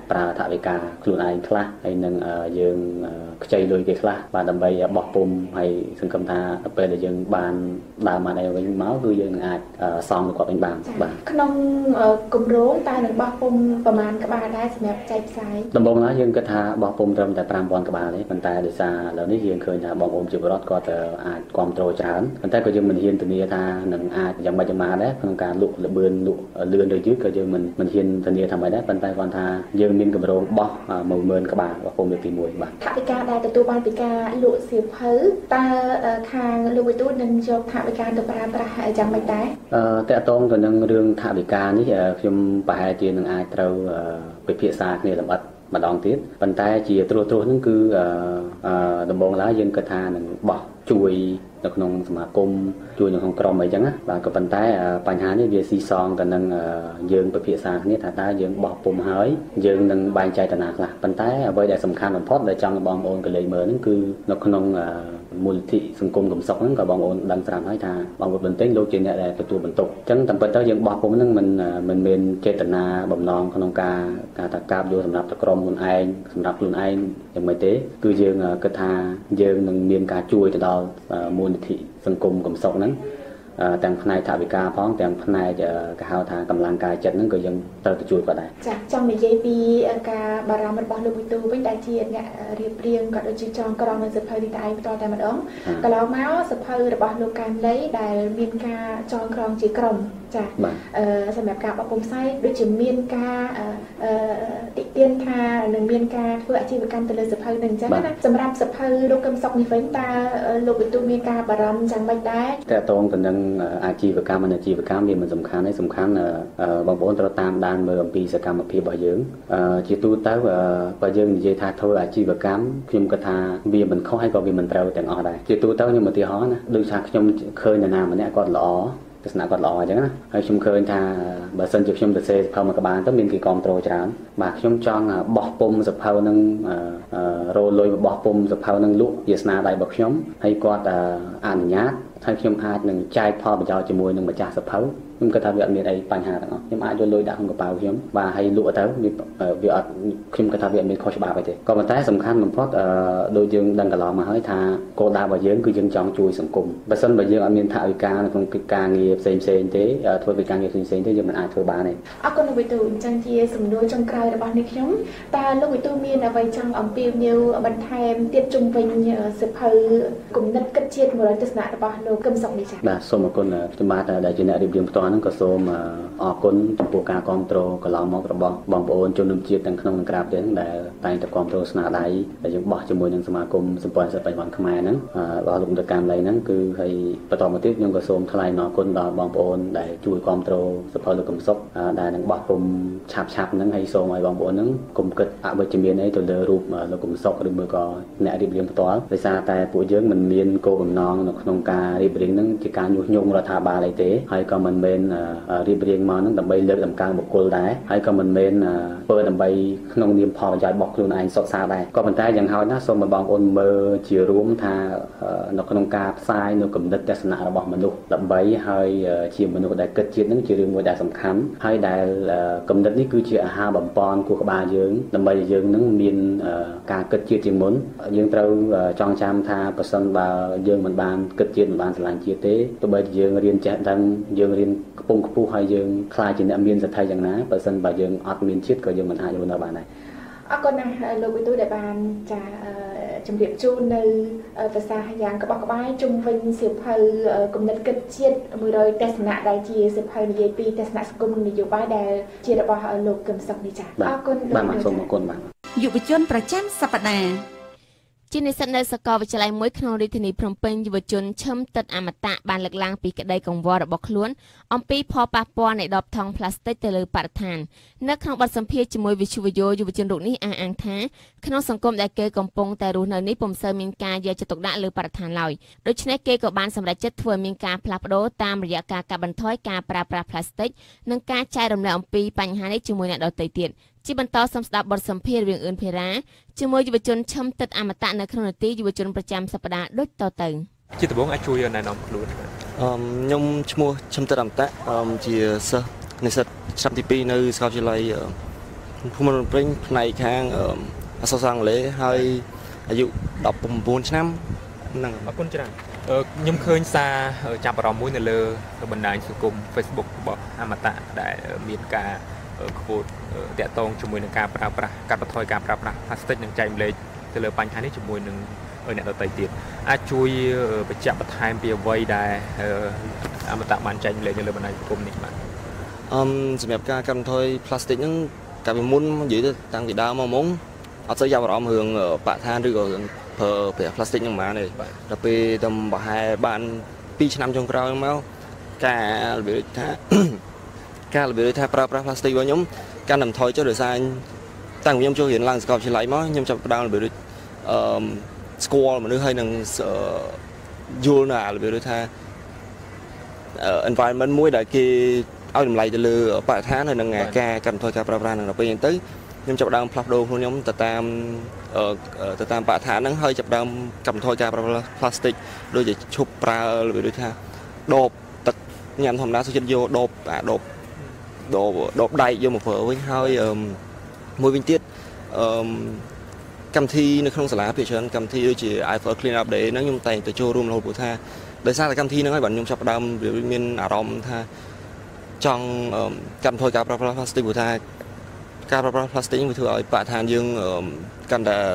ប្រើថវិកាខ្លួនឯងខ្លះហើយនឹងយើងខ្ចីលុយគេខ្លះបាទដើម្បីបោះពុំហើយសង្ឃឹមថាដល់ពេលដែលយើងបានដើមបានអីវិញមកគឺយើងនឹងអាចសងទៅគាត់វិញបានបាទក្នុងគម្រោងតើនឹងបោះពុំប្រមាណក្បាលដែរសម្រាប់ចែកផ្សាយដំបូងឡើយយើងគិតថាបោះពុំត្រឹមតែfive thousandក្បាលទេប៉ុន្តែដោយសារឥឡូវនេះយើងឃើញថាបងប្អូនជាពលរដ្ឋគាត់អាចគ្រប់គ្រងច្រើនប៉ុន្តែក៏យើងមិនហ៊ានធានាថានឹងអាចយ៉ាងម៉េចយ៉ាងម៉ាដែរក្នុងការលក់លបឿនលក់លឿនឬយឺតក៏យើងមិនមិនហ៊ានធានាថាម៉េចដែរប៉ុន្តែគាត់ថាយើងមានគម្រោងបោះone thousandក្បាលបោះពុំលើកទីoneបាទថវិកាដែលទទួលបានពីការលក់សៀវភៅតើខាងលោកវិទូនឹងយកថវិកាទៅប្រើប្រាស់យ៉ាងម៉េចដែរអឺតើតងទៅនឹងរឿងថវិកានេះខ្ញុំប្រហែលជានឹងអាចត្រូវពិភាក្សាគ្នាលម្អិតម្ដងទៀតប៉ុន្តែជាត្រួសត្រាសហ្នឹងគឺអឺដំបូងឡើយយើងគិតថានឹងបោះជួយនៅក្នុងសមាគមជួយនៅក្នុងក្រុមអីចឹងណាបាទក៏ប៉ុន្តែបញ្ហានេះវាស៊ីសងទៅនឹងយើងពិភាក្សាគ្នាថាតើយើងបោះពុំហើយយើងនឹងបែងចែកតាណាខ្លះប៉ុន្តែអ្វីដែលសំខាន់បំផុតដែលចង់បងប្អូនកលេចមើលហ្នឹងគឺនៅក្នុងមូលនិធិសង្គមកំសុកហ្នឹងក៏បងប្អូនដឹងស្រាប់ហើយថាបងប្អូនបន្ទិញលោកជាអ្នកដែលទទួលបន្ទុកអញ្ចឹងតាមពិតទៅយើងបោះពុំហ្នឹងមិនមិនមានចេតនាបំណងក្នុងការការថាកាបយកសម្រាប់តែក្រុមខ្លួនឯងសម្រាប់ខ្លួនឯងយ៉ាងម៉េចទេគឺយើងគិតថាយើងនឹងមានការជួយទៅដល់មូលនិធិសង្គមកំសុកហ្នឹងទាំងផ្នែកថវិកាផងទាំងផ្នែកគេហៅថាកម្លាំងកាយចិត្តហ្នឹងក៏យើងត្រូវទៅជួយគាត់ដែរចាចង់និយាយពីការបារម្ភរបស់លោកវិទូវិញដែលជាអ្នករៀបរៀងក៏ដូចជាចងក្រងនៅសភៅនេះតែឯងផ្ទាល់តែម្ដងកន្លងមកសភៅរបស់លោកកែមលីដែលមានការចងក្រងជាក្រុមចាអឺសម្រាប់ការបោះពុម្ពផ្សាយដូចជាមានការអឺតិទៀនថានឹងមានការធ្វើអាជីវកម្មទៅលើសភៅនឹងអញ្ចឹងណាសម្រាប់សភៅលោកកឹមសុខនេះវិញតើលោកវិទូមានការបារម្ភយ៉ាងម៉េចដែរតើតងទៅនឹងអាជីវកម្មនិងអាជីវកម្មវាមិនសំខាន់ទេសំខាន់បងប្អូនត្រូវតាមដានមើលអំពីសកម្មភាពរបស់យើងជាទូទៅបើយើងនិយាយថាធ្វើអាជីវកម្មខ្ញុំគិតថាវាមិនខុសហើយក៏វាមិនត្រូវទាំងអស់ដែរជាទូទៅខ្ញុំឧទាហរណ៍ណាដូចថាខ្ញុំឃើញនរណាម្នាក់គាត់ល្អទស្សនៈគាត់ល្អអញ្ចឹងណាហើយខ្ញុំឃើញថាបើសិនជាខ្ញុំទៅសេសភៅមួយក្បាលទៅមានគេគ្រប់គ្រងច្រើនបាទខ្ញុំចង់បោះពុំសភៅនឹងរលុយបោះពុំសភៅនឹងលក់វាស្នាដៃរបស់ខ្ញុំហើយគាត់អនុញ្ញាតហើយខ្ញុំអាចនឹងចែកផលប្រយោជន៍ជាមួយនឹងម្ចាស់សភៅខ្ញុំគិតថាវាអត់មានអីបញ្ហាទាំងអស់ខ្ញុំអាចយកលុយដាក់ក្នុងកប៉ាល់ខ្ញុំបាទហើយលក់ទៅវាអត់ខ្ញុំគិតថាវាអត់មានខុសច្បាប់អីទេក៏ប៉ុន្តែសំខាន់បំផុតដូចយើងដឹងកន្លងមកហើយថាគោលដៅរបស់យើងគឺយើងចង់ជួយសង្គមបើសិនបើយើងអត់មានថវិកានៅក្នុងកិច្ចការងារផ្សេងផ្សេងទេធ្វើកិច្ចការងារផ្សេងផ្សេងទេយើងមិនអាចធ្វើបានទេអរគុណលោកវិទូអញ្ចឹងជាសំណួរចុងក្រោយរបស់នេះខ្ញុំតើលោកវិទូមានអ្វីចង់អំពាវនាវបន្ថែមទៀតជុំវិញសភៅគំនិតគិតជាតិមួយទស្សនៈរបស់លោកកឹមសុខនេះចា៎បាទសូមអរគុណខ្ញុំបាទដែលជាអ្នករៀបរៀងផ្ទាល់ហ្នឹងក៏សូមអរគុណចំពោះការគ្រប់គ្រងកន្លងមករបស់បងប្អូនជនរួមជាតិទាំងក្នុងនិងក្រៅប្រទេសដែលតែងតែគ្រប់គ្រងស្នាដៃដែលយើងបោះជាមួយនឹងសមាគមសម្ព័ន្ធសិទ្ធិបញ្ញាខ្មែរហ្នឹងរបស់លោកលោកកាមលីហ្នឹងគឺហើយបន្តមកទៀតខ្ញុំក៏សូមថ្លែងអរគុណដល់បងប្អូនដែលជួយគ្រប់គ្រងសភៅលោកកឹមសុខដែលនឹងបោះពុំឆាប់ឆាប់ហ្នឹងហើយសូមឲ្យបងប្អូនហ្នឹងកុំគិតអវិជ្ជមានអីទៅលើរូបលោកកឹមសុខឬមួយក៏អ្នករៀបរៀងផ្ទាល់ដោយសារតែពួកយើងមិនមានគោលបំណងនៅក្នុងការរៀបរៀងហ្នឹងជាការញុះញង់រដ្ឋាភិបាលអីទេហើយក៏មិនមែនរៀបរៀងមកហ្នឹងដើម្បីលើកតម្កើងបុគ្គលដែរហើយក៏មិនមែនធ្វើដើម្បីក្នុងនាមផលប្រយោជន៍របស់ខ្លួនឯងសុខសាន្តដែរក៏ប៉ុន្តែយ៉ាងហោចណាស់សូមឲ្យបងប្អូនមើលជារួមថានៅក្នុងការផ្សាយនៅគំនិតទស្សនៈរបស់មនុស្សដើម្បីហើយជាមនុស្សដែលគិតជាតិហ្នឹងជារឿងមួយដែលសំខាន់ហើយដែលគំនិតនេះគឺជាអាហារបំពន់គូក្បាលយើងដើម្បីយើងនឹងមានការគិតជាតិជាមុនយើងត្រូវចងចាំថាប្រសិនបើយើងមិនបានគិតជាតិមិនបានស្រឡាញ់ជាតិទេទោះបីជាយើងរៀនចេះដឹងយើងរៀនខ្ពង់ខ្ពស់ហើយយើងខ្លាចជាអ្នកមានសទ្ធាយ៉ាងណាបើសិនបើយើងអត់មានជាតិក៏យើងមិនអាចរស់នៅបានដែរអរគុណណាស់លោកវិទូដែលបានចាជម្រាបជូននៅប្រសាសន៍យ៉ាងក្បោះក្បាយជុំវិញសៀវភៅគំនិតគិតជាតិone hundredទស្សនៈដែលជាសៀវភៅនិយាយពីទស្សនៈសង្គមនយោបាយដែលជារបស់លោកកឹមសុខនេះចាអរគុណបាទសូមអរគុណបាទយុវជនប្រចាំសប្តាហ៍ជានិស្សិតនៅសាកលវិទ្យាល័យមួយក្នុងរាជធានីភ្នំពេញយុវជនឈឹមទឹកអមតៈបានលើកឡើងពីក្តីកង្វល់របស់ខ្លួនអំពីផលប៉ះពាល់នៃដបថង់ប្លាស្ទិកទៅលើបរិស្ថាននៅក្នុងបទសម្ភាសន៍ជាមួយវិទ្យុវីយ៉ូយុវជនរូបនេះអះអាងថាក្នុងសង្គមដែលគេកំពុងតែរស់នៅនេះពុំសូវមានការយកចិត្តទុកដាក់លើបរិស្ថានឡើយដូច្នេះគេក៏បានសម្រេចចិត្តធ្វើមានការផ្លាស់ប្ដូរតាមរយៈការកាត់បន្ថយការប្រើប្រាស់ប្លាស្ទិកនិងការចែករំលែកអំពីបញ្ហានេះជាមួយអ្នកដទៃទៀតជាបន្តសូមស្ដាប់បទសម្ភាសន៍រឿងអឿនភេរាជាមួយយុវជនឈឹមទឹកអមតៈនៅក្នុងនីតិយុវជនប្រចាំសប្ដាហ៍ដូចតទៅជាដំបូងអាចជួយណែនាំខ្លួនអឺខ្ញុំឈ្មោះឈឹមទឹកអមតៈអឺជាសិស្សនិស្សិតឆ្នាំទីtwoនៅសាកលវិទ្យាល័យភូមិបន្ទព្រេងផ្នែកខាងអក្សរសាស្ត្រអង់គ្លេសហើយអាយុដប់ប្រាំchínឆ្នាំហ្នឹងអរគុណច្រើនខ្ញុំឃើញសារចាប់អារម្មណ៍មួយនៅលើបណ្ដាញសង្គម Facebook របស់អមតៈដែលមានការខ្ពោតតាក់ទងជាមួយនឹងការប្រើប្រាស់កាត់បន្ថយការប្រើប្រាស់ផ្លាស្ទិកនិងចែករំលែកទៅលើបញ្ហានេះជាមួយនឹងអ្នកដទៃទៀតអាចជួយបញ្ជាក់បន្ថែមពីអ្វីដែលអមតៈបានចែករំលែកនៅលើបណ្ដាញសង្គមនេះបាទអឺសម្រាប់ការកាត់បន្ថយផ្លាស្ទិកហ្នឹងកាលពីមុននិយាយទៅតាំងពីដើមមកមកអត់សូវចាប់អារម្មណ៍រឿងបរិស្ថានឬក៏រឿងប្រើប្រាស់ផ្លាស្ទិកហ្នឹងហ្មងទេដល់ពេលតែប្រហែលបានពីរឆ្នាំចុងក្រោយមកការរបៀបថាការរបៀបថាប្រើប្រាស់ផ្លាស្ទិករបស់ខ្ញុំកាន់តែថយចុះដោយសារតាំងពីខ្ញុំចូលរៀនឡើងសាកលវិទ្យាល័យមកខ្ញុំចាប់ផ្ដើមរបៀបអឺស្គាល់មនុស្សហើយនឹងយល់នៅរបៀបថា environment មួយដែលគេឲ្យតម្លៃទៅលើបរិស្ថានហើយនឹងការកាត់បន្ថយការប្រើប្រាស់ហ្នឹងដល់ពេលអញ្ចឹងទៅខ្ញុំចាប់ផ្ដើមផ្លាស់ប្ដូរខ្លួនខ្ញុំទៅតាមទៅតាមបរិស្ថានហ្នឹងហើយចាប់ផ្ដើមកាត់បន្ថយការប្រើប្រាស់ផ្លាស្ទិកដូចជាឈប់ប្រើរបៀបដូចថាដបទឹកញ៉ាំធម្មតាសុខចិត្តយកដបអាដបដបដបដែកយកមកប្រើវិញហើយមួយវិញទៀតអឺកម្មវិធីនៅក្នុងសាលាភាគច្រើនកម្មវិធីដូចជា I for Clean Up Day ហ្នឹងខ្ញុំតែងទៅចូលរួមរហូតព្រោះថាដោយសារតែកម្មវិធីហ្នឹងហើយបាទខ្ញុំចាប់ផ្ដើមមានអារម្មណ៍ថាចង់កាត់បន្ថយការប្រើប្រាស់ផ្លាស្ទិកព្រោះថាការប្រើប្រាស់ផ្លាស្ទិកវាធ្វើឲ្យបរិស្ថានយើងកាន់តែ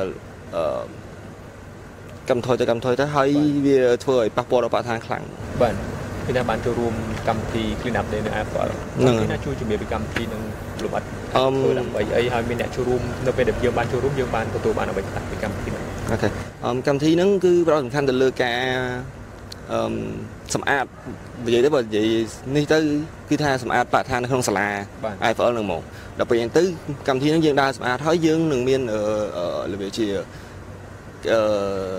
កាត់បន្ថយទៅកាត់បន្ថយទៅហើយវាធ្វើឲ្យប៉ះពាល់ដល់បរិស្ថានខ្លាំងបាទគឺថាបានចូលរួមកម្មវិធី Clean Up Day នៅ Apple ហ្នឹងគឺថាជួយជំរាបពីកម្មវិធីនឹងលំអិតធ្វើដើម្បីអីហើយមានអ្នកចូលរួមនៅពេលដែលយើងបានចូលរួមយើងបានទទួលបានអ្វីខ្លះពីកម្មវិធីហ្នឹងអូខេកម្មវិធីហ្នឹងគឺផ្ដោតសំខាន់ទៅលើការអឺសម្អាតនិយាយទៅបើនិយាយនេះទៅគឺថាសម្អាតបរិស្ថាននៅក្នុងសាលា I F L ហ្នឹងមកដល់ពេលអញ្ចឹងទៅកម្មវិធីហ្នឹងយើងដើរសម្អាតហើយយើងនឹងមានរបៀបជាអឺ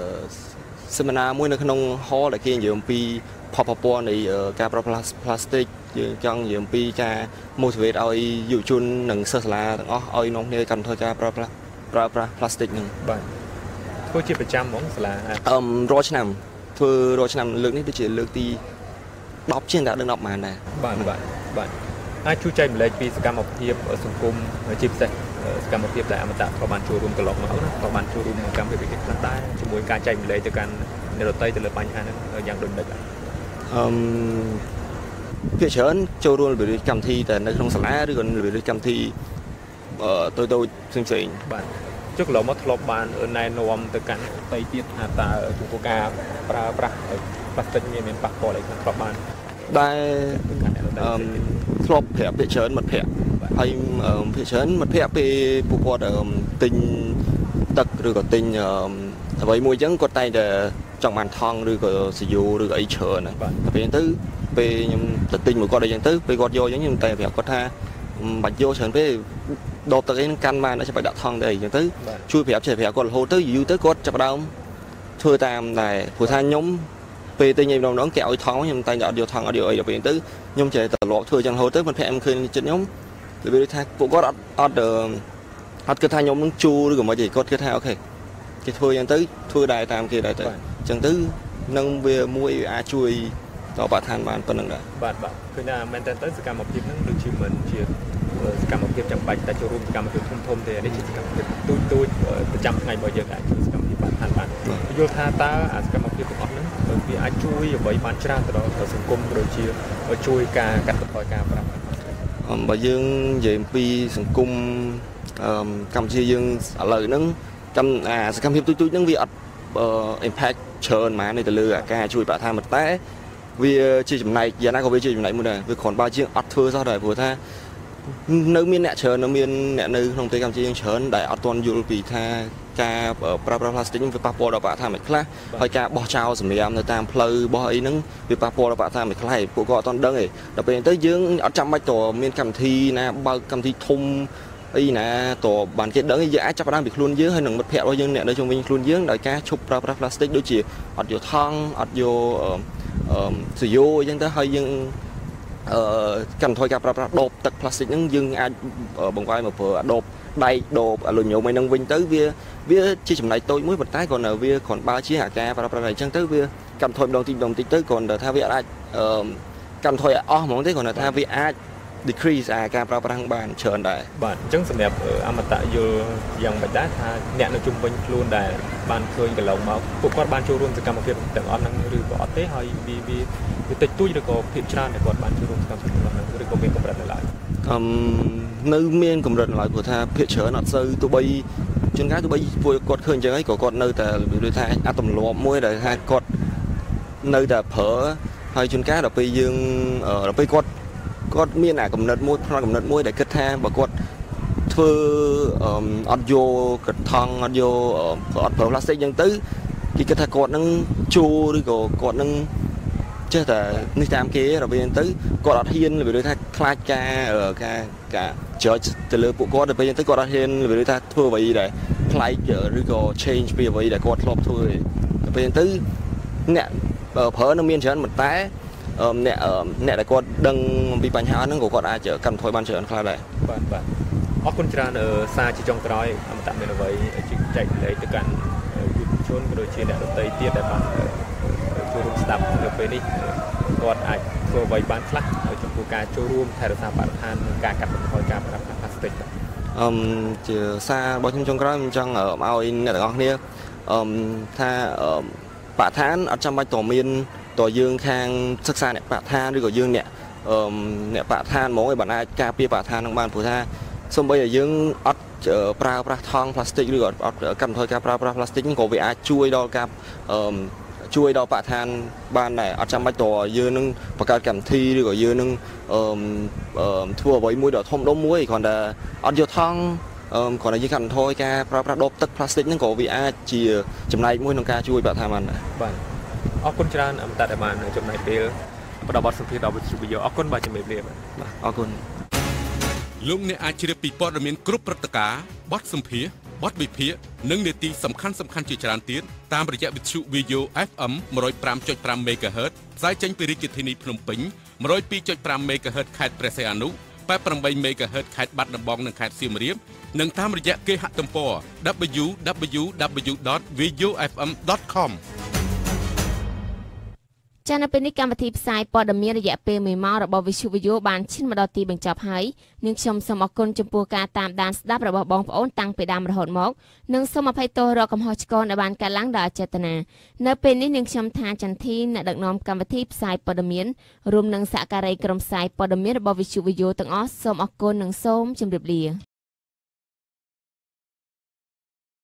seminar មួយនៅក្នុង hall ដែលគេនិយាយអំពីផលប៉ះពាល់នៃការប្រើប្រាស់ផ្លាស្ទិកយើងចង់និយាយអំពីការ motivate ឲ្យយុវជននិងសិស្សសាលាទាំងអស់ឲ្យនាំគ្នាកាត់បន្ថយការប្រើប្រាស់ប្រើប្រាស់ផ្លាស្ទិកហ្នឹងបាទធ្វើជាប្រចាំហ្មងសាលាអឺរាល់ឆ្នាំធ្វើរាល់ឆ្នាំលើកនេះដូចជាលើកទីដប់ជាងតែដឹងដប់ប៉ុន្មានដែរបាទបាទបាទអាចជួយចែកម្លែកពីសកម្មភាពសង្គមជាពិសេសសកម្មភាពដែលអមតៈក៏បានចូលរួមកន្លងមកណាក៏បានចូលរួមក្នុងកម្មវិធីខ្លះដែរជាមួយការចែកម្លែកទៅកាន់អ្នកដទៃទៅលើបញ្ហាហ្នឹងយ៉ាងដូចនេះអឺភាគច្រើនចូលរួមរបៀបកម្មវិធីតែនៅក្នុងសាលាឬក៏របៀបកម្មវិធីអឺតូចតូចផ្សេងផ្សេងបាទចុះកន្លងមកធ្លាប់បានណែនាំទៅកាន់ដទៃទៀតថាតើចំពោះការប្រើប្រាស់ផ្លាស្ទិកមានប៉ះពាល់អីខ្លះធ្លាប់បានដែលអឺធ្លាប់ប្រាប់ភាគច្រើនមិត្តភ័ក្តិហើយភាគច្រើនមិត្តភ័ក្តិពេលពួកគាត់ទិញទឹកឬក៏ទិញអ្វីមួយអញ្ចឹងគាត់តែងតែចង់បានថង់ឬក៏សាយោឬក៏អីច្រើនហ្នឹងបាទពេលហ្នឹងទៅពេលខ្ញុំទៅទិញមួយគាត់អីចឹងទៅពេលគាត់យកអញ្ចឹងខ្ញុំតែប្រាប់គាត់ថាមិនបាច់យកច្រើនពេកដបទឹកអីហ្នឹងកាន់បានតែចាំបាច់ដាក់ថង់ទៅអីចឹងទៅជួយប្រាប់ចេះប្រាប់គាត់រហូតទៅយូរទៅគាត់ចាប់ដើមធ្វើតាមដែរព្រោះថាខ្ញុំពេលទិញឯម្ដងម្ដងគេឲ្យថង់ខ្ញុំតែងតែអត់យកថង់អត់យកអីដល់ពេលទៅខ្ញុំចេះតែលក់ធ្វើចឹងរហូតទៅមិនភ័ក្រខ្ញុំឃើញចិត្តខ្ញុំរបៀបថាពួកគាត់អត់អត់អត់គិតថាខ្ញុំនឹងជូរឬក៏មិនទេគាត់គិតថាអូខេគេធ្វើចឹងទៅធ្វើដែរតាមគេដែរទៅចឹងទៅនឹងវាមួយអាចជួយដល់បរិស្ថានបានប៉ុណ្្នឹងដែរបាទបាទគឺថាមែនតើទៅសកម្មភាពហ្នឹងដូចជាមិនជាសកម្មភាពចាំបាច់តែចូលរួមសកម្មភាពធំធំទេនេះជាសកម្មភាពទូចទូចប្រចាំថ្ងៃរបស់យើងអាចជួយសកម្មភាពបានបានយល់ថាតើអាសកម្មភាពទាំងអស់ហ្នឹងវាអាចជួយអ្វីបានច្រើនទៅដល់សង្គមដូចជាជួយការកាត់បន្ថយការប្រើប្រាស់បើយើងនិយាយអំពីសង្គមកម្ពុជាយើងឥឡូវហ្នឹងកម្មអាសកម្មភាពទូចទូចហ្នឹងវាអត់ impact ច្រើនហ្មងទៅលើការជួយបរិស្ថានតែវាជាចំណែកយ៉ាងណាក៏វាជាចំណែកមួយដែរវាគ្រាន់បើជាងអត់ធ្វើសោះដែរព្រោះថានៅមានអ្នកច្រើននៅមានអ្នកនៅក្នុងប្រទេសកម្ពុជាយើងច្រើនដែលអត់ទាន់យល់ពីថាការប្រើប្រាស់ផ្លាស្ទិកវាប៉ះពាល់ដល់បរិស្ថានមិនខ្លះហើយការបោះចោលសម្រាមនៅតាមផ្លូវបោះអីហ្នឹងវាប៉ះពាល់ដល់បរិស្ថានមិនខ្លះពួកគាត់អត់ទាន់ដឹងទេដល់ពេលទៅយើងអត់ចាំបាច់តមានកម្មវិធីណាបើកកម្មវិធីធំអីណាតបានគេដឹងយើងអាចចាប់ផ្ដើមពីខ្លួនយើងហើយនឹងមិត្តភ័ក្តិរបស់យើងអ្នកនៅជុំវិញខ្លួនយើងដោយការឈប់ប្រើប្រាស់ផ្លាស្ទិកដូចជាអត់យកថង់អត់យកអឺសាយោអញ្ចឹងទៅហើយយើងអឺកាត់បន្ថយការប្រើប្រាស់ដបទឹកផ្លាស្ទិកហ្នឹងយើងអាចបង្វែរមកប្រើដបដែកដបអាលុយញ៉ូមអីហ្នឹងវិញទៅវាវាជាចំណែកតូចមួយប៉ុន្តែគាត់នៅវាគ្រាន់បើជាអាការប្រើប្រាស់អញ្ចឹងទៅវាកាត់បន្ថយម្ដងតិចម្ដងតិចទៅគ្រាន់តែថាវាអាចអឺកាត់បន្ថយអស់ហ្មងទេគ្រាន់តែថាវាអាច decrease អាការប្រើប្រាស់បានច្រើនដែរបាទអញ្ចឹងសម្រាប់អមតៈយល់យ៉ាងមិនដែរថាអ្នកនៅជុំវិញខ្លួនដែលបានឃើញកន្លងមកពួកគាត់បានចូលរួមសកម្មភាពទាំងអស់ហ្នឹងឬក៏អត់ទេហើយវាវាតិចតួចឬក៏ភាគច្រើនដែលគាត់បានចូលរួមសកម្មភាពហ្នឹងឬក៏មានកម្រិតនៅឡើយអឺនៅមានកម្រិតនៅឡើយព្រោះថាភាគច្រើនអត់សូវទោះបីជួនកាលទោះបីពួកគាត់ឃើញអញ្ចឹងហើយក៏គាត់នៅតែដូចថាអាចទម្លាប់មួយដែលថាគាត់នៅតែប្រើហើយជួនកាលដល់ពេលយើងដល់ពេលគាត់គាត់មានអាកំណត់មួយផ្នែកកំណត់មួយដែលគិតថាបើគាត់ធ្វើអត់យកកថង់អត់យកអត់ប្រើផ្លាស្ទិកអញ្ចឹងទៅគេគិតថាគាត់នឹងជួឬក៏គាត់នឹងចេះតែនេះតាមគេដល់ពេលអញ្ចឹងទៅគាត់អត់ហ៊ានរបៀបថាខ្លាចការការការ judge ទៅលើពួកគាត់ដល់ពេលអញ្ចឹងទៅគាត់អត់ហ៊ានរបៀបថាធ្វើអ្វីដែលប្លែកឬក៏ change ពីអ្វីដែលគាត់ធ្លាប់ធ្វើដល់ពេលអញ្ចឹងទៅអ្នកប្រើនឹងមានច្រើនប៉ុន្តែអ្នកអ្នកដែលគាត់ដឹងអំពីបញ្ហាហ្នឹងក៏គាត់អាចកាត់បន្ថយបានច្រើនខ្លះដែរបាទបាទអរគុណច្រើនសារជាចុងក្រោយអមតៈមានអ្វីចែកលេខទៅកាន់យុវជនក៏ដូចជាអ្នកដទៃទៀតដែលបានចូលរួមស្ដាប់នៅពេលនេះគាត់អាចធ្វើអ្វីបានខ្លះចំពោះការចូលរួមថែរក្សាបរិស្ថាននិងការកាត់បន្ថយការប្រើប្រាស់ផ្លាស្ទិកបាទអឺជាសាររបស់ខ្ញុំចុងក្រោយខ្ញុំចង់ឲ្យអ្នកទាំងអស់គ្នាអឺថាបរិស្ថានអត់ចាំបាច់តមានតើយើងខាងសិក្សាអ្នកបរិស្ថានឬក៏យើងអ្នកអឺអ្នកបរិស្ថានហ្មងឲ្យបានអាចការពារបរិស្ថាននឹងបានព្រោះថាសូម្បីតែយើងអត់ប្រើប្រាស់ថង់ផ្លាស្ទិកឬក៏អត់កាត់បន្ថយការប្រើប្រាស់ផ្លាស្ទិកក៏វាអាចជួយដល់ការអឺជួយដល់បរិស្ថានបានដែរអត់ចាំបាច់តើយើងនឹងបង្កើតកម្មវិធីឬក៏យើងនឹងអឺធ្វើអ្វីមួយដ៏ធំដុំមួយគ្រាន់តែអត់យកថង់អឺគ្រាន់តែយើងកាត់បន្ថយការប្រើប្រាស់ដបទឹកផ្លាស្ទិកហ្នឹងក៏វាអាចជាចំណែកមួយក្នុងការជួយបរិស្ថានបានដែរបាទអរគុណច្រើនអមតៈដែលបានចំណាយពេលផ្ដល់បទសម្ភាសន៍ដល់វិទ្យុវីយ៉ូអរគុណបាទជំរាបលាបាទអរគុណលោកអ្នកអាចជ្រាបពីព័ត៌មានគ្រប់ព្រឹត្តិការណ៍បទសម្ភាសន៍បទវិភាគនិងនីតិសំខាន់សំខាន់ជាច្រើនទៀតតាមរយៈវិទ្យុ វីយ៉ូ អេฟ អឹម one oh five point five មេហ្គាហឺត ផ្សាយចេញពីរាជធានីភ្នំពេញ one oh two point five មេហ្គាហឺត ខេត្តព្រះសីហនុ eighty-eightមេហ្គាហឺត ខេត្តបាត់ដំបងនិងខេត្តសៀមរាបនិងតាមរយៈគេហទំព័រ double-u double-u double-u dot v a y o f m dot com ចា៎នៅពេលនេះកម្មវិធីផ្សាយព័ត៌មានរយៈពេលមួយម៉ោងរបស់វិទ្យុវីយ៉ូបានឈានមកដល់ទីបញ្ចប់ហើយនាងខ្ញុំសូមអរគុណចំពោះការតាមដានស្ដាប់របស់បងប្អូនតាំងពីដើមរហូតមកនិងសូមអភ័យទោសរកកំហុសឆ្គងដែលបានកើតឡើងដោយអចេតនានៅពេលនេះនាងខ្ញុំថាចន្ទធីអ្នកដឹកនាំកម្មវិធីផ្សាយព័ត៌មានរួមនឹងសហការីក្រុមផ្សាយព័ត៌មានរបស់វិទ្យុវីយ៉ូទាំងអស់សូមអរគុណនិងសូមជម្រាបលា